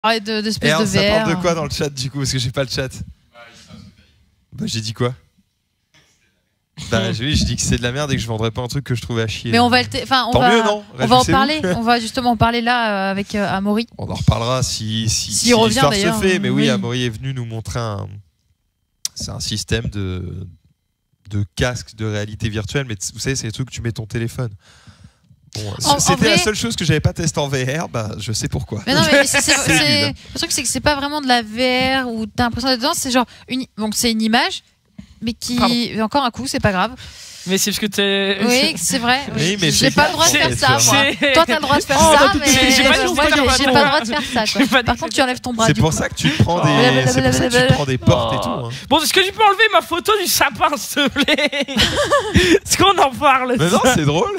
d'espèces de ça VR. parle de quoi dans le chat du coup? Parce que j'ai pas le chat. Bah j'ai dit quoi? Bah j'ai dit que c'est de la merde et que je vendrais pas un truc que je trouvais à chier. Mais on va mieux, non? On va en parler. On va justement en parler là avec Amaury. On en reparlera si revient, l'histoire d'ailleurs. se fait. Mais oui, Oui. Amaury est venu nous montrer c'est un système de casque de réalité virtuelle. Mais vous savez, c'est les trucs que tu mets ton téléphone. Bon, c'était la seule chose que j'avais pas testé en VR, bah je sais pourquoi. Mais non, mais le truc c'est que c'est pas vraiment de la VR où t'as l'impression d'être dedans, c'est genre donc c'est une image, mais qui encore un coup, c'est pas grave. Mais c'est parce que t'es. Oui, c'est vrai. Oui, mais j'ai pas le droit de faire ça, moi. Toi, t'as le droit de faire Oh, ça, bah, mais j'ai pas dit moi, que j'ai c'était pas le droit de faire ça. Quoi. Par contre, tu enlèves ton bras. C'est du pour coup. ça que tu te prends des, c'est pour ça que tu te prends des portes et tout. Hein. Bon, est-ce que tu peux enlever ma photo du sapin, s'il te plaît? Est-ce qu'on en parle? Mais non, c'est drôle.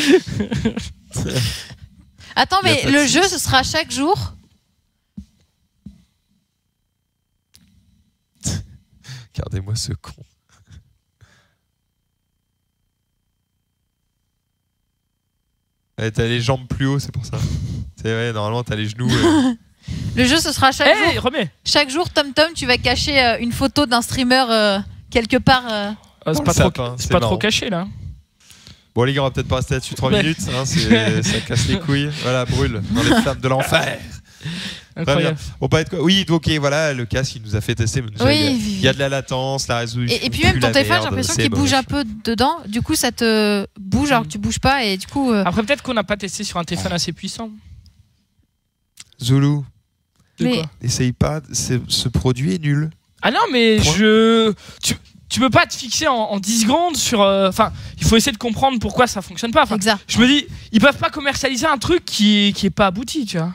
Attends, mais le jeu, ce sera chaque jour. Regardez-moi ce con. Ouais, t'as les jambes plus haut, c'est pour ça. C'est vrai, normalement t'as les genoux. Le jeu, ce sera chaque jour. Remets. Chaque jour, TomTom, tu vas cacher une photo d'un streamer quelque part. C'est pas trop caché là. Bon les gars, on va peut-être pas rester là-dessus 3 minutes, hein, ça casse les couilles. Voilà, brûle dans les flammes de l'enfer. Incroyable. On peut être quoi? Oui, ok, voilà, le casque il nous a fait tester. Il y a de la latence, la résolution. Et puis même ton téléphone, j'ai l'impression qu'il bouge un peu dedans. Du coup, ça te bouge alors que tu bouges pas et du coup. Après, peut-être qu'on n'a pas testé sur un téléphone assez puissant. Zoulou. Mais... Essaye pas, ce produit est nul. Ah non, mais tu peux pas te fixer en 10 secondes sur. Enfin, il faut essayer de comprendre pourquoi ça fonctionne pas. Enfin, exact. Je me dis, ils peuvent pas commercialiser un truc qui est pas abouti, tu vois.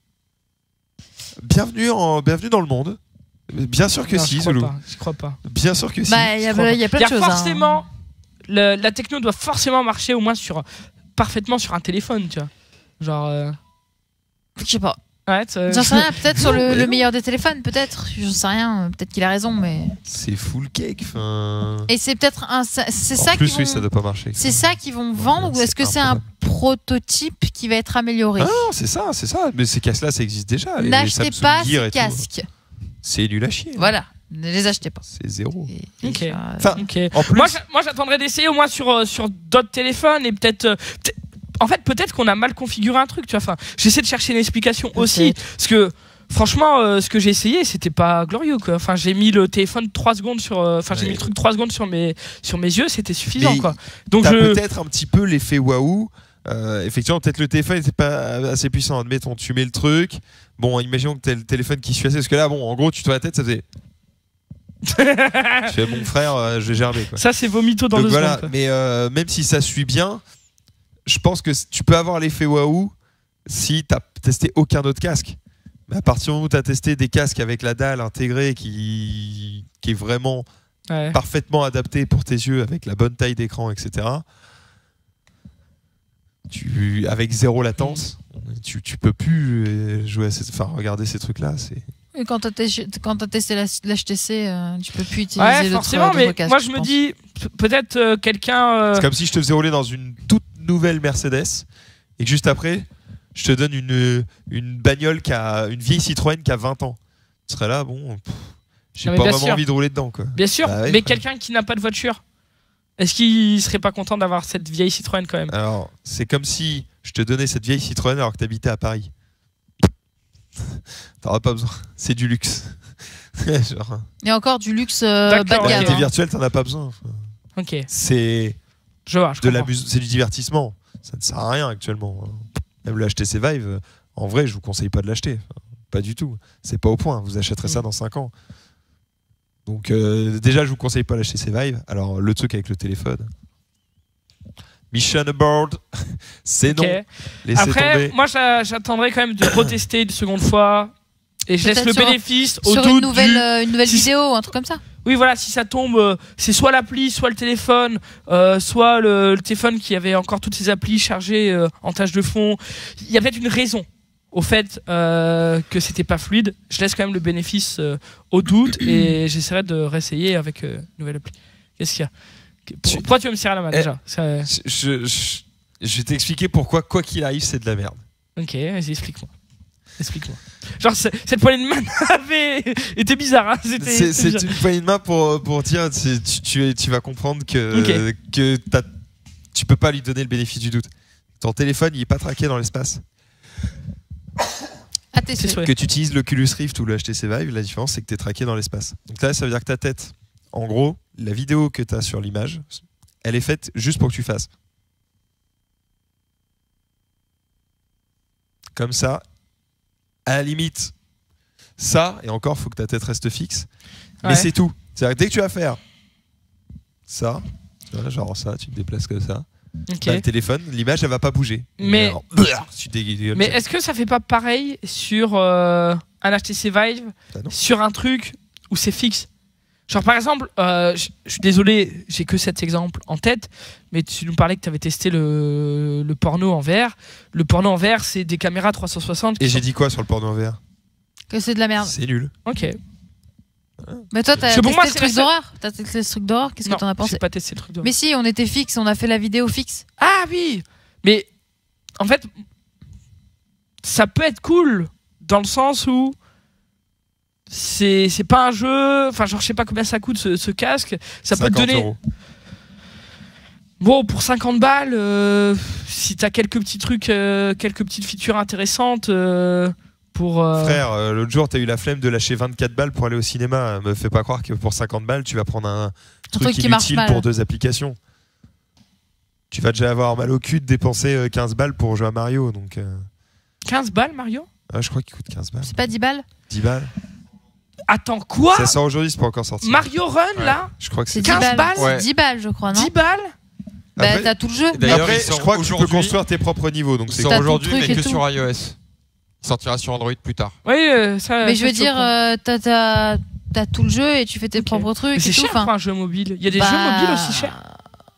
Bienvenue dans le monde. Bien sûr que si, Zoulou. Je crois pas. Bien sûr que si. Bah, il y a plein de choses. Forcément, la techno doit forcément marcher au moins parfaitement sur un téléphone, tu vois. Genre. Je sais pas. Ouais, j'en sais rien, peut-être sur le meilleur des téléphones, peut-être. J'en sais rien, peut-être qu'il a raison, mais. C'est full cake. Et c'est peut-être c'est ça qui. Oui, ça doit pas marcher. C'est ça qu'ils vont vendre ou est-ce que c'est un prototype qui va être amélioré? Ah non, c'est ça. Mais ces casques-là, ça existe déjà. N'achetez pas ces casques. C'est nul à chier. Voilà, ne les achetez pas. C'est zéro. Ok. Enfin, en plus... Moi, j'attendrais d'essayer au moins sur d'autres téléphones et peut-être. En fait, peut-être qu'on a mal configuré un truc, tu vois. Enfin, j'essaie de chercher une explication aussi, parce que franchement, ce que j'ai essayé, c'était pas glorieux, quoi. Enfin, j'ai mis le téléphone 3 secondes j'ai mis le truc 3 secondes sur mes yeux, c'était suffisant, quoi. Donc peut-être un petit peu l'effet waouh. Effectivement, peut-être le téléphone n'était pas assez puissant. Admettons, tu mets le truc. Bon, imaginons que t'as le téléphone qui suit assez, parce que là, bon, en gros, tu tournes la tête, ça faisait. Tu fais mon frère, je vais gerber, quoi. Ça, c'est vomito dans le voilà. secondes, Mais même si ça suit bien. Je pense que tu peux avoir l'effet waouh si tu n'as testé aucun autre casque. Mais à partir du moment où tu as testé des casques avec la dalle intégrée qui est vraiment parfaitement adaptée pour tes yeux, avec la bonne taille d'écran, etc., avec zéro latence, tu peux plus jouer regarder ces trucs-là. Et quand tu as testé l'HTC, tu peux plus utiliser ouais, forcément, mais moi je me dis, peut-être quelqu'un. C'est comme si je te faisais rouler dans une toute nouvelle Mercedes et que juste après, je te donne une bagnole une vieille Citroën qui a 20 ans. Tu serais là, bon, j'ai pas vraiment envie de rouler dedans, quoi. Bien sûr, mais quelqu'un qui n'a pas de voiture, est-ce qu'il serait pas content d'avoir cette vieille Citroën quand même? Alors, c'est comme si je te donnais cette vieille Citroën alors que tu habitais à Paris. T'auras pas besoin, c'est du luxe. Genre... Il y a encore du luxe bas de gamme. La réalité virtuelle, t'en as pas besoin. Ok. C'est c'est du divertissement. Ça ne sert à rien actuellement. Même le HTC Vive, en vrai, je vous conseille pas de l'acheter. Pas du tout. C'est pas au point. Vous achèterez ça dans 5 ans. Donc déjà, je vous conseille pas l'HTC Vive. Alors le truc avec le téléphone. Mission aboard, c'est non. Laissez Après, tomber. moi j'attendrai quand même de retester une seconde fois et je laisse le bénéfice au sur doute une nouvelle vidéo, un truc comme ça. Oui, voilà, si ça tombe, c'est soit l'appli, soit le téléphone, soit le téléphone qui avait encore toutes ses applis chargées en tâche de fond. Il y a peut-être une raison au fait que c'était pas fluide. Je laisse quand même le bénéfice au doute et j'essaierai de réessayer avec une nouvelle appli. Qu'est-ce qu'il y a? Pourquoi tu veux me serrer la main déjà? Je vais t'expliquer pourquoi, quoi qu'il arrive, c'est de la merde. Ok, vas-y, explique-moi. Explique-moi. Genre, cette poignée de main était bizarre. Hein. C'est une poignée de main pour dire tu vas comprendre que tu peux pas lui donner le bénéfice du doute. Ton téléphone, il est pas traqué dans l'espace. Que tu utilises l'Oculus Rift ou le HTC Vive, la différence c'est que tu es traqué dans l'espace. Donc là, ça veut dire que ta tête, en gros, la vidéo que tu as sur l'image, elle est faite juste pour que tu fasses. Comme ça, à la limite, ça, et encore, il faut que ta tête reste fixe. Mais c'est tout. C'est-à-dire que dès que tu vas faire ça, genre ça, tu te déplaces comme ça. Okay. Le téléphone, l'image elle va pas bouger. Mais, alors, mais est-ce que ça fait pas pareil sur un HTC Vive, sur un truc où c'est fixe? Genre par exemple, je suis désolé, j'ai que cet exemple en tête, mais tu nous parlais que tu avais testé le porno en VR. Le porno en VR, c'est des caméras 360. Et j'ai dit quoi sur le porno en VR? Que c'est de la merde. C'est nul. Ok. Mais toi, t'as testé le truc d'horreur. T'as testé le truc d'horreur. Qu'est-ce que t'en as pensé? J'ai pas testé le truc d'horreur. Mais si, on était fixe, on a fait la vidéo fixe. Ah oui. Mais en fait, ça peut être cool dans le sens où c'est pas un jeu. Enfin, genre, je sais pas combien ça coûte ce casque. Ça peut te donner. €. Bon, pour 50 balles, si t'as quelques petits trucs, quelques petites features intéressantes. Frère, l'autre jour t'as eu la flemme de lâcher 24 balles pour aller au cinéma. Me fais pas croire que pour 50 balles tu vas prendre un truc inutile pour 2 applications. Tu vas déjà avoir mal au cul de dépenser 15 balles pour jouer à Mario. Donc, 15 balles Mario? Je crois qu'il coûte 15 balles. C'est pas 10 balles? 10 balles. Attends, quoi? Ça sort aujourd'hui, c'est pas encore sorti. Mario Run là? Je crois que c'est 15 balles. C'est 10 balles je crois, non? 10 balles? Bah t'as tout le jeu. Après, je crois que tu peux construire tes propres niveaux. Donc c'est aujourd'hui, mais que sur iOS. Il sortira sur Android plus tard. Oui, ça. Mais je veux dire, t'as tout le jeu et tu fais tes propres trucs. Mais c'est cher pour un jeu mobile. Il y a des jeux mobiles aussi chers.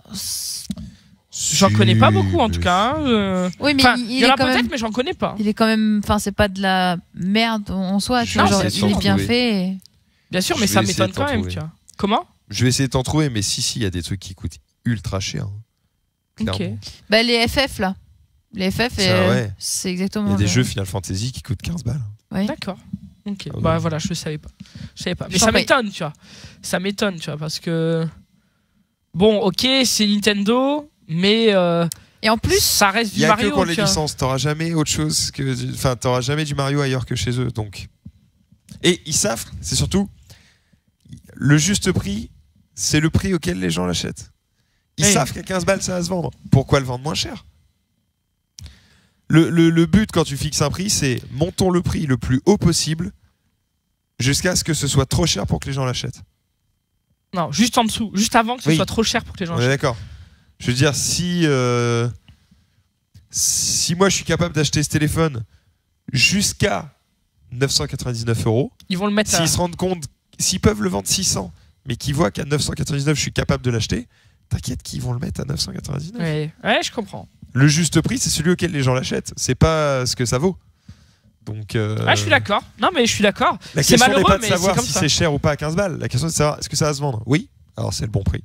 J'en connais pas beaucoup en tout cas. Oui, mais il y en a peut-être, mais j'en connais pas. Il est quand même. Enfin, c'est pas de la merde en soi. Tu vois, genre, il est bien fait. Bien sûr, mais ça m'étonne quand même. Tu vois. Comment? Je vais essayer de t'en trouver, mais si, il y a des trucs qui coûtent ultra cher. Ok. Bah, les FF là. Les FF, c'est exactement. Il y a des jeux Final Fantasy qui coûtent 15 balles. Oui. D'accord. Ok. Bah voilà, je savais pas. Mais ça m'étonne, tu vois. Ça m'étonne, tu vois, parce que bon, ok, c'est Nintendo, mais et en plus, ça reste du Mario. Il y a que pour les licences. T'auras jamais autre chose que, enfin, t'auras jamais du Mario ailleurs que chez eux. Donc, et ils savent, c'est surtout le juste prix, c'est le prix auquel les gens l'achètent. Ils savent qu'à 15 balles ça va se vendre. Pourquoi le vendre moins cher? Le but quand tu fixes un prix, c'est montons le prix le plus haut possible jusqu'à ce que ce soit trop cher pour que les gens l'achètent. Non, juste en dessous, juste avant que ce soit trop cher pour que les gens l'achètent. D'accord. Je veux dire, si moi je suis capable d'acheter ce téléphone jusqu'à 999 €, ils vont le mettre. S'ils se rendent compte, s'ils peuvent le vendre 600, mais qu'ils voient qu'à 999 je suis capable de l'acheter, t'inquiète qu'ils vont le mettre à 999. Ouais, je comprends. Le juste prix, c'est celui auquel les gens l'achètent. C'est pas ce que ça vaut. Donc. Je suis d'accord. Non, mais je suis d'accord. La question n'est pas de savoir si c'est cher ou pas à 15 balles. La question c'est de savoir est-ce que ça va se vendre. Oui. Alors c'est le bon prix.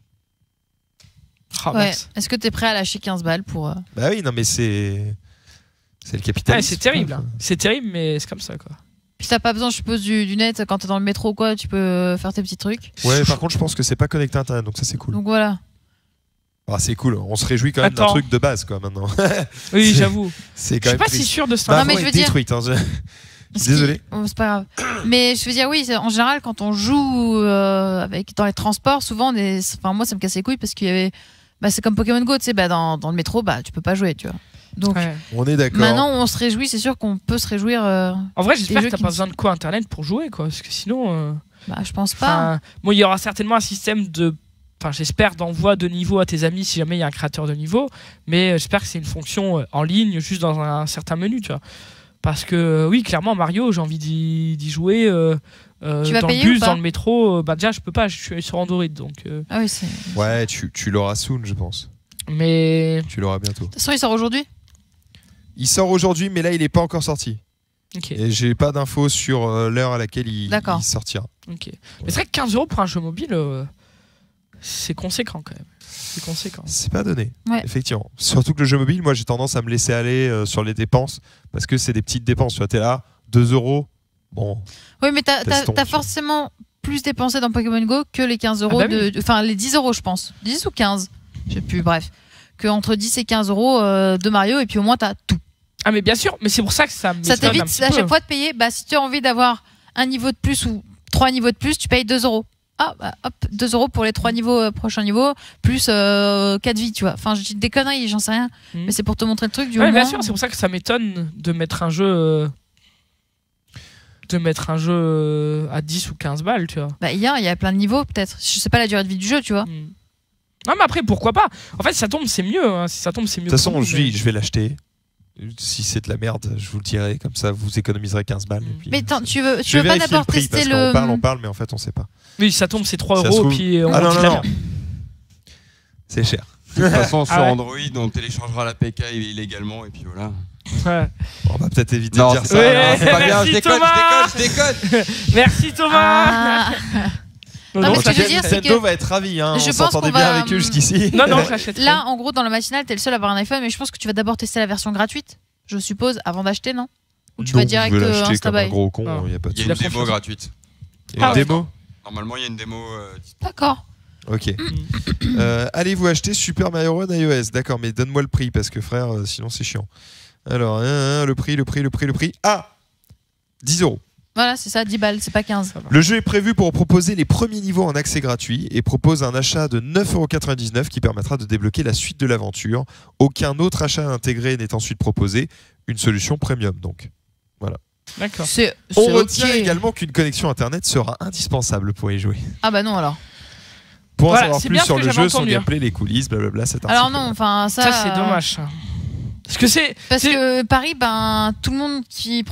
Oh, ouais. Est-ce que t'es prêt à lâcher 15 balles pour. Bah oui, non, mais c'est le capitalisme. C'est terrible. Hein. C'est terrible, mais c'est comme ça, quoi. Puis t'as pas besoin, je suppose, du net quand t'es dans le métro ou quoi. Tu peux faire tes petits trucs. Ouais, par contre, je pense que c'est pas connecté à Internet, donc ça c'est cool. Donc voilà. Ah, c'est cool, on se réjouit quand même d'un truc de base quoi maintenant. Oui, j'avoue. C'est quand même. Je suis pas si sûr de ça. Non, mais je veux dire. Détruite, hein. Désolé. C'est pas grave. Mais je veux dire, oui, en général, quand on joue dans les transports, souvent, moi, ça me casse les couilles parce qu'il y avait. Bah, c'est comme Pokémon Go, tu sais, dans le métro, tu peux pas jouer, tu vois. Donc, on est d'accord. Maintenant, on se réjouit, c'est sûr qu'on peut se réjouir. En vrai, j'espère que t'as pas besoin de quoi Internet pour jouer, quoi. Parce que sinon. Je pense pas. Bon, il y aura certainement un système de. Enfin, j'espère d'envoi de niveau à tes amis si jamais il y a un créateur de niveau, mais j'espère que c'est une fonction en ligne, juste dans un certain menu, tu vois. Parce que oui, clairement, Mario, j'ai envie d'y jouer dans le bus, dans le métro. Déjà, je peux pas, je suis sur Android, donc. Ah oui, c'est. Ouais, tu l'auras soon, je pense. Mais. Tu l'auras bientôt. De toute façon, il sort aujourd'hui. Il sort aujourd'hui, mais là, il est pas encore sorti. Okay. Et j'ai pas d'infos sur l'heure à laquelle il sortira. Ok. Mais c'est vrai que 15 € pour un jeu mobile. C'est conséquent quand même. C'est conséquent. C'est pas donné, Ouais. effectivement. Surtout que le jeu mobile, moi j'ai tendance à me laisser aller sur les dépenses parce que c'est des petites dépenses. Tu vois, t'es là, 2 €. Bon, Oui, mais t'as Testons, tu vois. forcément plus dépensé dans Pokémon Go que les 15 euros. Ah bah oui. Enfin, les 10 euros, je pense. 10 ou 15. Je sais plus, bref. Que entre 10 et 15 euros de Mario, et puis au moins t'as tout. Ah, mais bien sûr, mais c'est pour ça que ça Ça m'étonne un t'évite petit à peu. chaque fois de payer. Bah, si tu as envie d'avoir un niveau de plus ou 3 niveaux de plus, tu payes 2 euros. Ah, bah, hop, 2 euros pour les 3 niveaux, prochains niveaux, plus 4 vies, tu vois. Enfin, je dis des conneries, j'en sais rien. Mhm. Mais c'est pour te montrer le truc du Ouais, bien moins. sûr, c'est pour ça que ça m'étonne de mettre un jeu. À 10 ou 15 balles, tu vois. Bah, il y a plein de niveaux, peut-être. Je sais pas la durée de vie du jeu, tu vois. Non, mais après, pourquoi pas? En fait, si ça tombe, c'est mieux. Hein. Si ça tombe, c'est mieux. de toute façon, pour nous, mais- je vais l'acheter. Si c'est de la merde, je vous le dirai. Comme ça, vous économiserez 15 balles. Et puis, Mais attends, tu veux je vais pas vérifier d'abord le prix tester parce qu'on le. on parle, mais en fait, on sait pas. Oui, si ça tombe, c'est 3 Ça se euros, trouve- puis on Ah non, dit non, la non. merde. C'est cher. De toute façon, sur Ah ouais. Android, on téléchargera l'APK illégalement et puis voilà. Ouais. On va peut-être éviter Non, de dire c'est ça. Ouais. pas, non, c'est pas bien, Merci, je déconne, Thomas. je déconne. Merci, Thomas. Ah. Non, Non, non, mais ce que je veux dire, c'est Nintendo que va être ravi. Hein. je On pense s'entendait qu'on bien va- avec eux jusqu'ici. non, je l'achèterai. Là, en gros, dans le matinal, t'es le seul à avoir un iPhone, mais je pense que tu vas d'abord tester la version gratuite, je suppose, avant d'acheter, non? Ou tu vas Donc, direct je vais l'acheter comme un Instabuy. gros con. Non. Il y a pas de Il y a la une démo confiance. gratuite. Il y a Ah une ouais. démo. Normalement, il y a une démo. D'accord. Ok. Allez-vous acheter Super Mario Run iOS? D'accord, mais donne-moi le prix parce que frère, sinon c'est chiant. Alors, le prix. Ah, 10 €. Voilà, c'est ça, 10 balles, c'est pas 15. Le jeu est prévu pour proposer les premiers niveaux en accès gratuit et propose un achat de 9,99 € qui permettra de débloquer la suite de l'aventure. Aucun autre achat intégré n'est ensuite proposé. Une solution premium donc. D'accord. C'est On ok. retient également qu'une connexion internet sera indispensable pour y jouer. Ah bah non alors. Pour en Voilà, savoir c'est plus bien sur ce que le j'avais jeu, son entendu, hein. gameplay, les coulisses, blablabla, cet Alors article. non, enfin ça. Ça, c'est dommage. Ça. Parce que c'est. Parce c'est- que Paris, ben tout le monde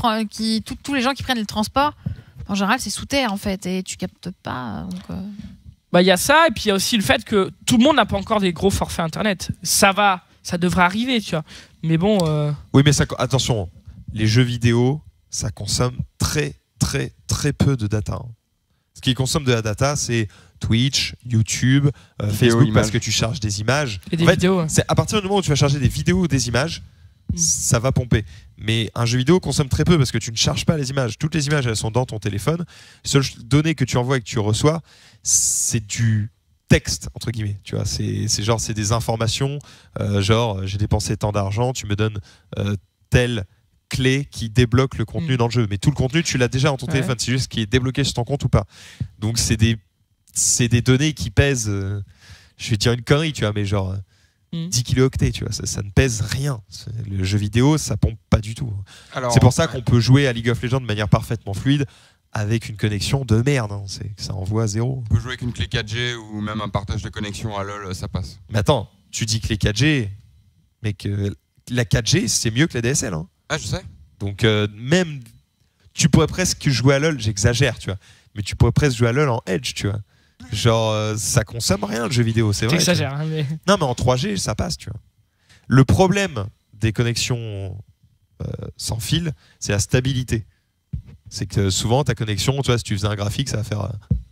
tous les gens qui prennent le transport, en général c'est sous terre en fait, et tu captes pas. Donc, Bah, il y a ça, et puis il y a aussi le fait que tout le monde n'a pas encore des gros forfaits internet. Ça devrait arriver, tu vois. Mais bon. Oui, mais attention, les jeux vidéo, ça consomme très peu de data. Hein. Ce qui consomme de la data, c'est Twitch, YouTube, Facebook, images. parce que tu charges des images. Et des En fait, vidéos. Ouais. c'est à partir du moment où tu vas charger des vidéos ou des images, ça va pomper. Mais un jeu vidéo consomme très peu parce que tu ne charges pas les images. Toutes les images, elles sont dans ton téléphone. Les seules données que tu envoies et que tu reçois, c'est du texte, entre guillemets. Tu vois, c'est des informations, genre j'ai dépensé tant d'argent, tu me donnes telle clé qui débloque le contenu dans le jeu. Mais tout le contenu, tu l'as déjà dans ton Ouais. téléphone. C'est juste ce qui est débloqué sur ton compte ou pas. Donc c'est des données qui pèsent, je vais dire une connerie, tu vois, mais genre 10 kilooctets, tu vois, ça ne pèse rien. Le jeu vidéo, ça pompe pas du tout. Alors, C'est pour ça qu'on peut jouer à League of Legends de manière parfaitement fluide avec une connexion de merde. Hein. Ça envoie à zéro. on peut jouer avec une clé 4G ou même un partage de connexion à LoL, ça passe. Mais attends, tu dis que les 4G, mais que la 4G, c'est mieux que la DSL. Hein. Ah, je sais. Donc même, tu pourrais presque jouer à LoL, j'exagère, tu vois, mais tu pourrais presque jouer à LoL en Edge, tu vois. Genre, ça consomme rien le jeu vidéo, c'est vrai. T'exagères, hein, mais. Non, mais en 3G, ça passe, tu vois. Le problème des connexions sans fil, c'est la stabilité. C'est que souvent, ta connexion, tu vois, si tu faisais un graphique, ça va faire.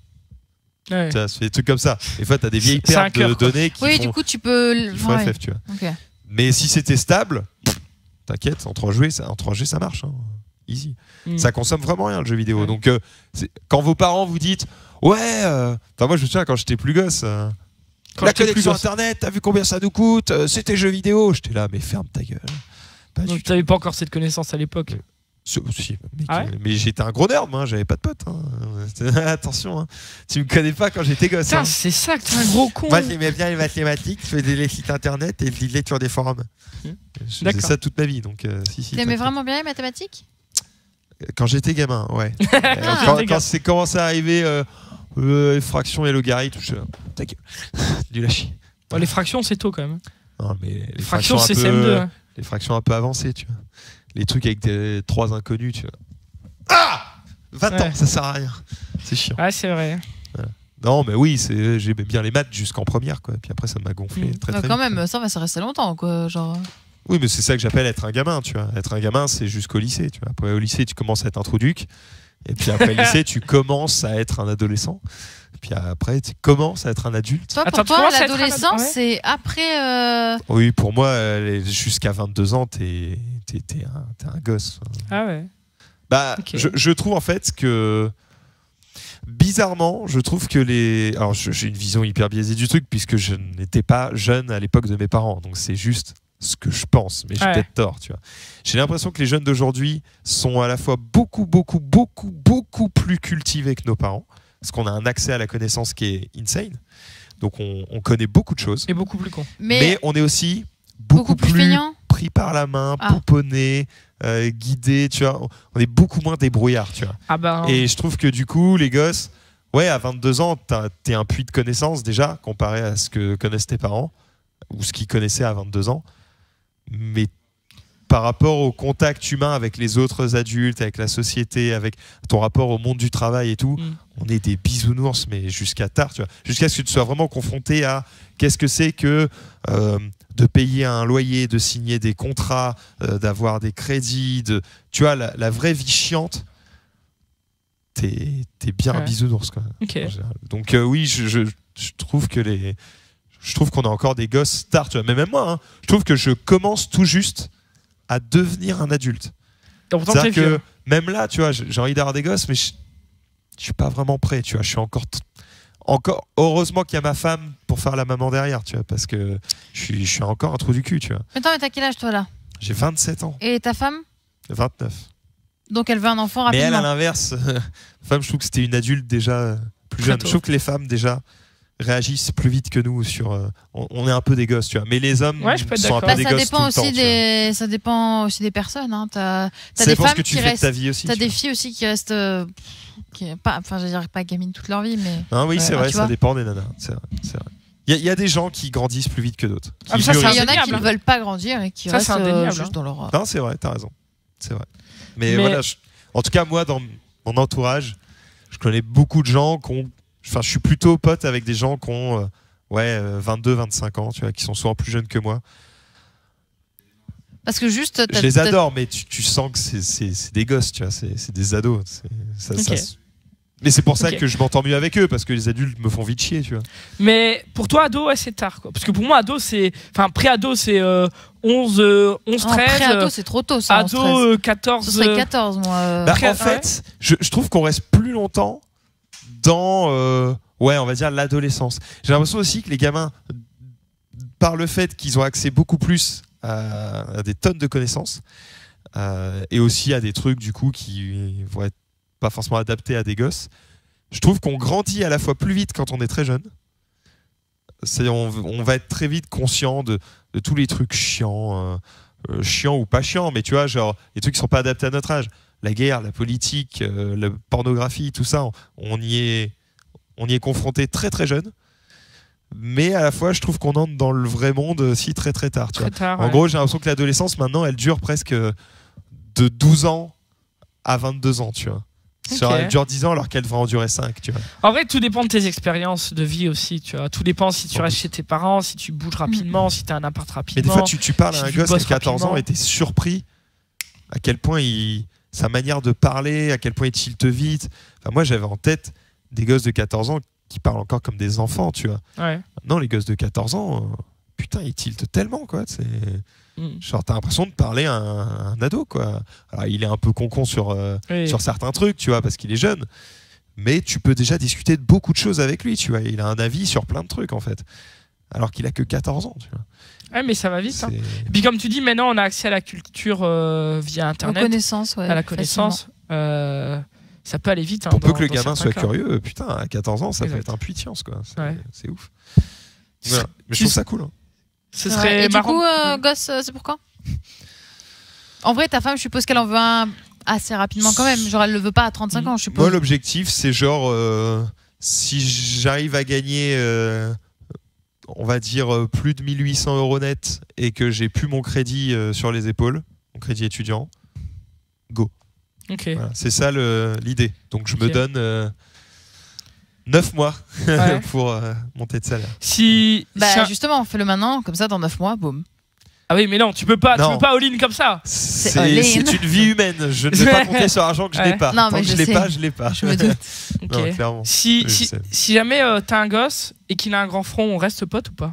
Ouais. Ça fait des trucs comme ça. Des fois, tu as des vieilles C'est un pertes cœur, de quoi. données qui oui, font, du coup tu peux. qui font Ouais. FF, tu vois. Ok. Mais si c'était stable, t'inquiète, en 3G, ça marche. Hein. Easy. Ça consomme vraiment rien, le jeu vidéo. Ouais. Donc, quand vos parents vous dites, ouais, moi, je me souviens quand j'étais plus gosse. Quand La j'étais plus connexion gosse. internet, t'as vu combien ça nous coûte? C'était jeux vidéo. J'étais là, mais ferme ta gueule. Pas du Donc, t'avais pas encore cette connaissance à l'époque. Si, mais, Ah ouais mais j'étais un gros nerd, moi, j'avais pas de potes. Hein. Attention, hein. Tu me connais pas quand j'étais gosse. Putain, Hein. c'est ça que t'es un gros con. Moi, j'aimais bien les mathématiques, je faisais les sites internet et je lisais sur des forums. Je faisais D'accord. ça toute ma vie. Donc, si, T'aimais vraiment bien les mathématiques? Quand j'étais gamin, ouais. Quand c'est commencé à arriver, fractions et logarithmes, ta gueule. Du lâcher. Bon, les fractions, c'est tôt quand même. Non, mais les Fractions, c'est un peu, CM2. Hein. les fractions un peu avancées, tu vois. Les trucs avec des 3 inconnus, tu vois. Ah 20 ans, Ouais. ça sert à rien. C'est chiant. Ouais, c'est vrai. Non, mais oui, j'aimais bien les maths jusqu'en première, quoi. Puis après, ça m'a gonflé très Bah, vite. quand même, ça va rester longtemps, quoi. Genre. Oui, mais c'est ça que j'appelle être un gamin, tu vois. Être un gamin, c'est jusqu'au lycée, tu vois. Après, au lycée, tu commences à être introduc. Et puis après le lycée, tu commences à être un adolescent. Puis après, tu commences à être un adulte. Toi, Attends, pour tu toi, commences à être l'adolescence, ouais. c'est après. Oui, pour moi, jusqu'à 22 ans, t'es un gosse. Ah ouais. Bah, Ok. je trouve en fait que bizarrement, je trouve que alors j'ai une vision hyper biaisée du truc puisque je n'étais pas jeune à l'époque de mes parents, donc c'est juste ce que je pense, mais j'ai Ouais. peut-être tort, tu vois. J'ai l'impression que les jeunes d'aujourd'hui sont à la fois beaucoup plus cultivés que nos parents, parce qu'on a un accès à la connaissance qui est insane, donc on connaît beaucoup de choses, Et beaucoup plus con. mais on est aussi beaucoup plus feignant. pris par la main, Ah. pouponné, guidé, tu vois. On est beaucoup moins débrouillard, tu vois. Ah ben. Et je trouve que du coup, les gosses, ouais, à 22 ans, t'es un puits de connaissances déjà, comparé à ce que connaissent tes parents, ou ce qu'ils connaissaient à 22 ans. Mais par rapport au contact humain avec les autres adultes, avec la société, avec ton rapport au monde du travail et tout, on est des bisounours, mais jusqu'à tard, tu vois. Jusqu'à ce que tu sois vraiment confronté à qu'est-ce que c'est que de payer un loyer, de signer des contrats, d'avoir des crédits, tu vois, la vraie vie chiante. T'es bien un Ouais. bisounours, quoi. Ok. En général. Donc oui, je trouve que je trouve qu'on a encore des gosses tard, tu vois. Mais même moi, hein, je trouve que je commence tout juste à devenir un adulte. Donc, pourtant, t'es C'est-à-dire vieux. que même là, tu vois, j'ai envie d'avoir des gosses, mais je suis pas vraiment prêt, tu vois. Je suis encore heureusement qu'il y a ma femme pour faire la maman derrière, tu vois, parce que je suis encore un trou du cul, tu vois. Attends, mais t'as quel âge toi là? J'ai 27 ans, Et ta femme? 29. Donc elle veut un enfant Mais elle, rapidement. à l'inverse, femme, je trouve que c'était une adulte déjà plus Très jeune. tôt. Je trouve que les femmes déjà réagissent plus vite que nous sur. On est un peu des gosses, tu vois. Mais les hommes Ouais, je peux être sont un peu d'accord. Bah, des ça gosses dépend tout le aussi temps, tu vois. ça dépend aussi des personnes. Hein. T'as Ça des dépend ce femmes que tu qui fais de restent. ta vie aussi. T'as tu des vois. filles aussi qui restent. Qui, pas, enfin, je veux dire pas gamines toute leur vie, mais. Hein, oui, Ouais. c'est Ah, vrai, tu ça vois. dépend des nanas. C'est vrai. C'est vrai. Il y a des gens qui grandissent plus vite que d'autres. Ah, Qui ça, c'est mûrissent. Il y en a qui indéniable. ne veulent pas grandir et qui Ça, c'est restent indéniable, juste hein. dans leur. Non, c'est vrai, t'as raison. C'est vrai. Mais Mais- voilà, en tout cas, moi, dans mon entourage, je connais beaucoup de gens qui ont. Enfin, je suis plutôt pote avec des gens qui ont 22, 25 ans, tu vois, qui sont souvent plus jeunes que moi. Parce que juste. Je les adore, mais tu sens que c'est des gosses, tu vois, c'est des ados. Ok. Mais c'est pour ça Ok. que je m'entends mieux avec eux, parce que les adultes me font vite chier, tu vois. Mais pour toi, ado, ouais, c'est tard, quoi. Parce que pour moi, ado, c'est. Enfin, pré-ado, c'est 11, 13. Pré-ado, c'est trop tôt, ça. 11, 13. Ado, 14. Ce serait 14, moi. Bah, Après, en fait, je trouve qu'on reste plus longtemps dans, on va dire, l'adolescence. J'ai l'impression aussi que les gamins, par le fait qu'ils ont accès beaucoup plus à des tonnes de connaissances, et aussi à des trucs, du coup, qui vont être pas forcément adaptés à des gosses, je trouve qu'on grandit à la fois plus vite quand on est très jeune. On va être très vite conscient de tous les trucs chiants, chiants ou pas chiants, mais tu vois, genre, les trucs qui sont pas adaptés à notre âge. La guerre, la politique, la pornographie, tout ça, on y est confronté très très jeune. Mais à la fois, je trouve qu'on entre dans le vrai monde aussi très très tard. Tu vois. Très tard. En ouais. gros, j'ai l'impression que l'adolescence, maintenant, elle dure presque de 12 ans à 22 ans, tu vois. Genre, Ok. elle dure 10 ans alors qu'elle devrait en durer 5, tu vois. En vrai, tout dépend de tes expériences de vie aussi, tu vois. Tout dépend si tu Sans restes doute. chez tes parents, si tu bouges rapidement, si t'as un appart Mais rapidement. des fois, tu parles à si un tu gosse bosses à 14 ans rapidement. et t'es surpris à quel point sa manière de parler, à quel point il tilte vite. Enfin, moi, j'avais en tête des gosses de 14 ans qui parlent encore comme des enfants, tu vois. Ouais. Non, les gosses de 14 ans, putain, ils tiltent tellement, quoi. Mm. Genre, t'as l'impression de parler à un ado, quoi. Alors, il est un peu con sur Oui. certains trucs, tu vois, parce qu'il est jeune. Mais tu peux déjà discuter de beaucoup de choses avec lui, tu vois. Il a un avis sur plein de trucs, en fait. Alors qu'il a que 14 ans, tu vois. Ouais, mais ça va vite. Hein. C'est- Et puis comme tu dis, maintenant on a accès à la culture via La Internet, connaissance, ouais. à la connaissance. Ça peut aller vite. Hein, Pour peu dans- que le dans gamin certains soit cas. curieux, putain, à 14 ans, ça Exact. peut être un puits de science, quoi. Ouais. C'est ouf. Voilà. Mais je trouve ça cool. Hein. Ce Ouais. serait Et du marrant. coup, gosse, c'est pour quand? En vrai, ta femme, je suppose qu'elle en veut un assez rapidement quand même. Genre, elle le veut pas à 35 ans, je suppose. Moi, l'objectif, c'est genre, si j'arrive à gagner, on va dire, plus de 1800 € net et que j'ai plus mon crédit sur les épaules, mon crédit étudiant, go. Ok. Voilà. C'est ça l'idée. Donc, je me Ok. donne 9 mois Ouais. pour monter de salaire. Si. Bah, si un- justement, fais-le maintenant, comme ça, dans 9 mois, boum. Ah oui, mais non, tu peux pas Non. all-in comme ça. C'est all-in. une vie humaine. Je ne vais pas compter sur l'argent que je n'ai pas. Non, Tant mais que je je l'ai sais. pas, je l'ai pas. Je me doute. Ok. Non, clairement. Si Je sais. jamais t'as un gosse et qu'il a un grand front, on reste pote ou pas?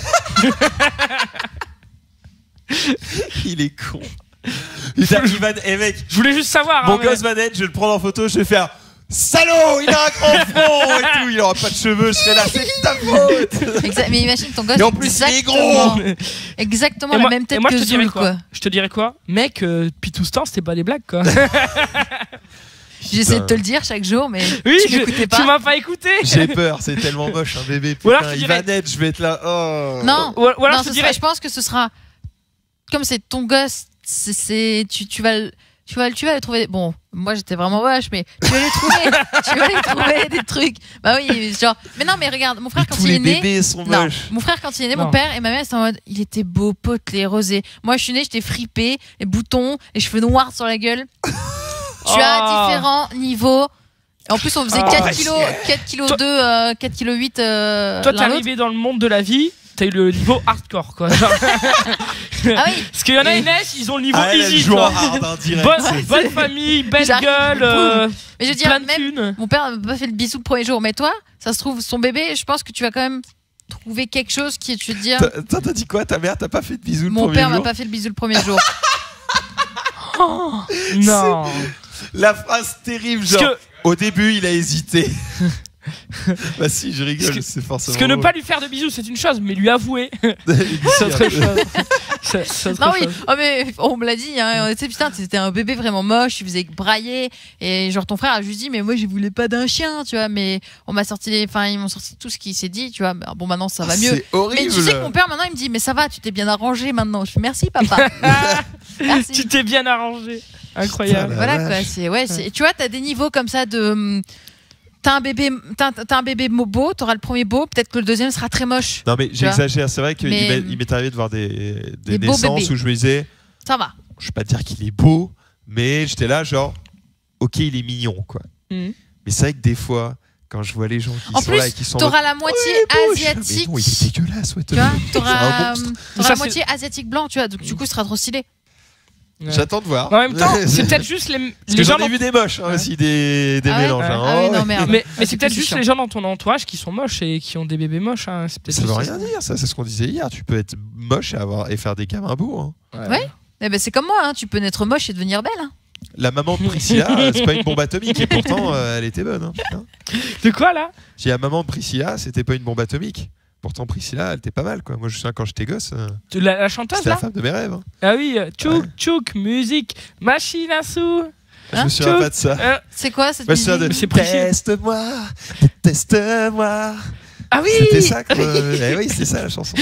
Il est con. Putain, Ivan, mec, Je voulais juste savoir. mon hein, mais- gosse va naître, je vais le prendre en photo, je vais faire salaud, il a un grand front et tout, il aura pas de cheveux, je serai là, c'est ta faute. Mais imagine ton gosse. Et en plus, il est exactement- gros. Exactement Et la moi- même tête et moi, que je te dirais Zoul, quoi. Je te dirais quoi? Mec, depuis tout ce temps, c'était pas des blagues, quoi. J'essaie de te le dire chaque jour, mais Oui, tu m'écoutais pas. tu m'as pas écouté. J'ai peur, c'est tellement moche un bébé. Ou alors, Putain, je il dirais- va naître, je vais être là. Oh. Non, Ou alors, non, je te ce dirais. sera- je pense que ce sera comme c'est ton gosse, tu vas le trouver. Bon, moi j'étais vraiment vache, mais tu vas les trouver, tu vas les trouver des trucs. Bah oui, genre. Mais non, mais regarde, mon frère Mais quand tous il les est né. bébés sont Non, moches. mon frère quand il est né, Non. mon père et ma mère c'était en mode, il était beau, potelé, rosé. Moi je suis née, j'étais fripé, les boutons, les cheveux noirs sur la gueule. Tu as différents niveaux. Et en plus on faisait Oh, 4 bah, kilos, 4 kilos Toi- 2, 4 kilos 8. Toi, t'es l'un l'autre. arrivé dans le monde de la vie, t'as eu le niveau hardcore, quoi. Genre- Ah oui. Parce qu'il y en a, ils naissent, ils ont le niveau Ah, elle easy, joue en quoi. hard, hein, direct. Bonne famille, belle J'arrive, gueule, Mais je veux dire, plein de même thunes. mon père m'a pas fait le bisou le premier jour, mais toi, ça se trouve, son bébé, je pense que tu vas quand même trouver quelque chose qui tu te dire. T'as dit quoi? Ta mère t'a pas fait de bisous le Mon premier père m'a jour? pas fait le bisou le premier jour. Non. La phrase terrible, Parce genre. que, Au début, il a hésité. Bah si, je rigole, Parce que- c'est forcément. parce que ne drôle. pas lui faire de bisous, c'est une chose, mais lui avouer, Il c'est autre dit, chose. C'est autre Non, oui, chose. oh, mais on me l'a dit, hein. On était, putain, c'était un bébé vraiment moche, il faisait que brailler. Et genre, ton frère a juste dit, mais moi, je voulais pas d'un chien, tu vois. Mais on m'a sorti ils m'ont sorti tout ce qui s'est dit, tu vois. Bon, maintenant, ça va mieux. C'est horrible. Mais tu sais que mon père, maintenant, il me dit, mais ça va, tu t'es bien arrangé maintenant. Je fais, merci, papa. Merci. Tu t'es bien arrangé. Incroyable. Putain, Voilà, vache. quoi. Tu vois, t'as des niveaux comme ça de. T'as un bébé beau, t'auras le premier beau, peut-être que le deuxième sera très moche. Non mais vois. j'exagère, c'est vrai qu'il Mais- m'est arrivé de voir des Des beaux naissances bébés. où je me disais, Ça va. je vais pas dire qu'il est beau, mais j'étais là genre, ok il est mignon quoi. Mhm. Mais c'est vrai que des fois, quand je vois les gens qui En sont plus, là et qui sont t'auras la moitié mais asiatique. non, il est dégueulasse, ouais, Tu vois, c'est un t'auras monstre. t'auras Ça, la c'est- moitié asiatique blanc, tu vois. Donc, du coup, ce sera trop stylé. Ouais. J'attends de voir. En même temps, c'est peut-être juste Parce les que gens j'en ai vu des moches hein, aussi, des Ah ouais mélanges. Ouais. hein. Ah oui, Oh, non, merde. Mais Ah, c'est du peut-être coup, juste c'est les gens dans ton entourage qui sont moches et qui ont des bébés moches. Hein. C'est peut-être Ça veut juste rien dire, ça c'est ce qu'on disait hier. Tu peux être moche et faire des gamins beaux. Hein. Ouais. Eh ben, c'est comme moi, hein. Tu peux naître moche et devenir belle. Hein. La maman de Priscilla, c'est pas une bombe atomique et pourtant elle était bonne. Hein, putain. De quoi là? J'ai la maman de Priscilla, c'était pas une bombe atomique. Pourtant Priscilla, elle était pas mal quoi. Moi je me souviens quand j'étais gosse, La chanteuse c'était la là? femme de mes rêves. Hein. Ah oui, tchouk Ouais. tchouk, musique, machine à sous. Je me souviens Tchouk. pas de ça. C'est quoi cette Moi, je me souviens musique de C'est Priscilla. Teste-moi. Ah oui. C'était ça quoi. Eh oui, c'est ça la chanson.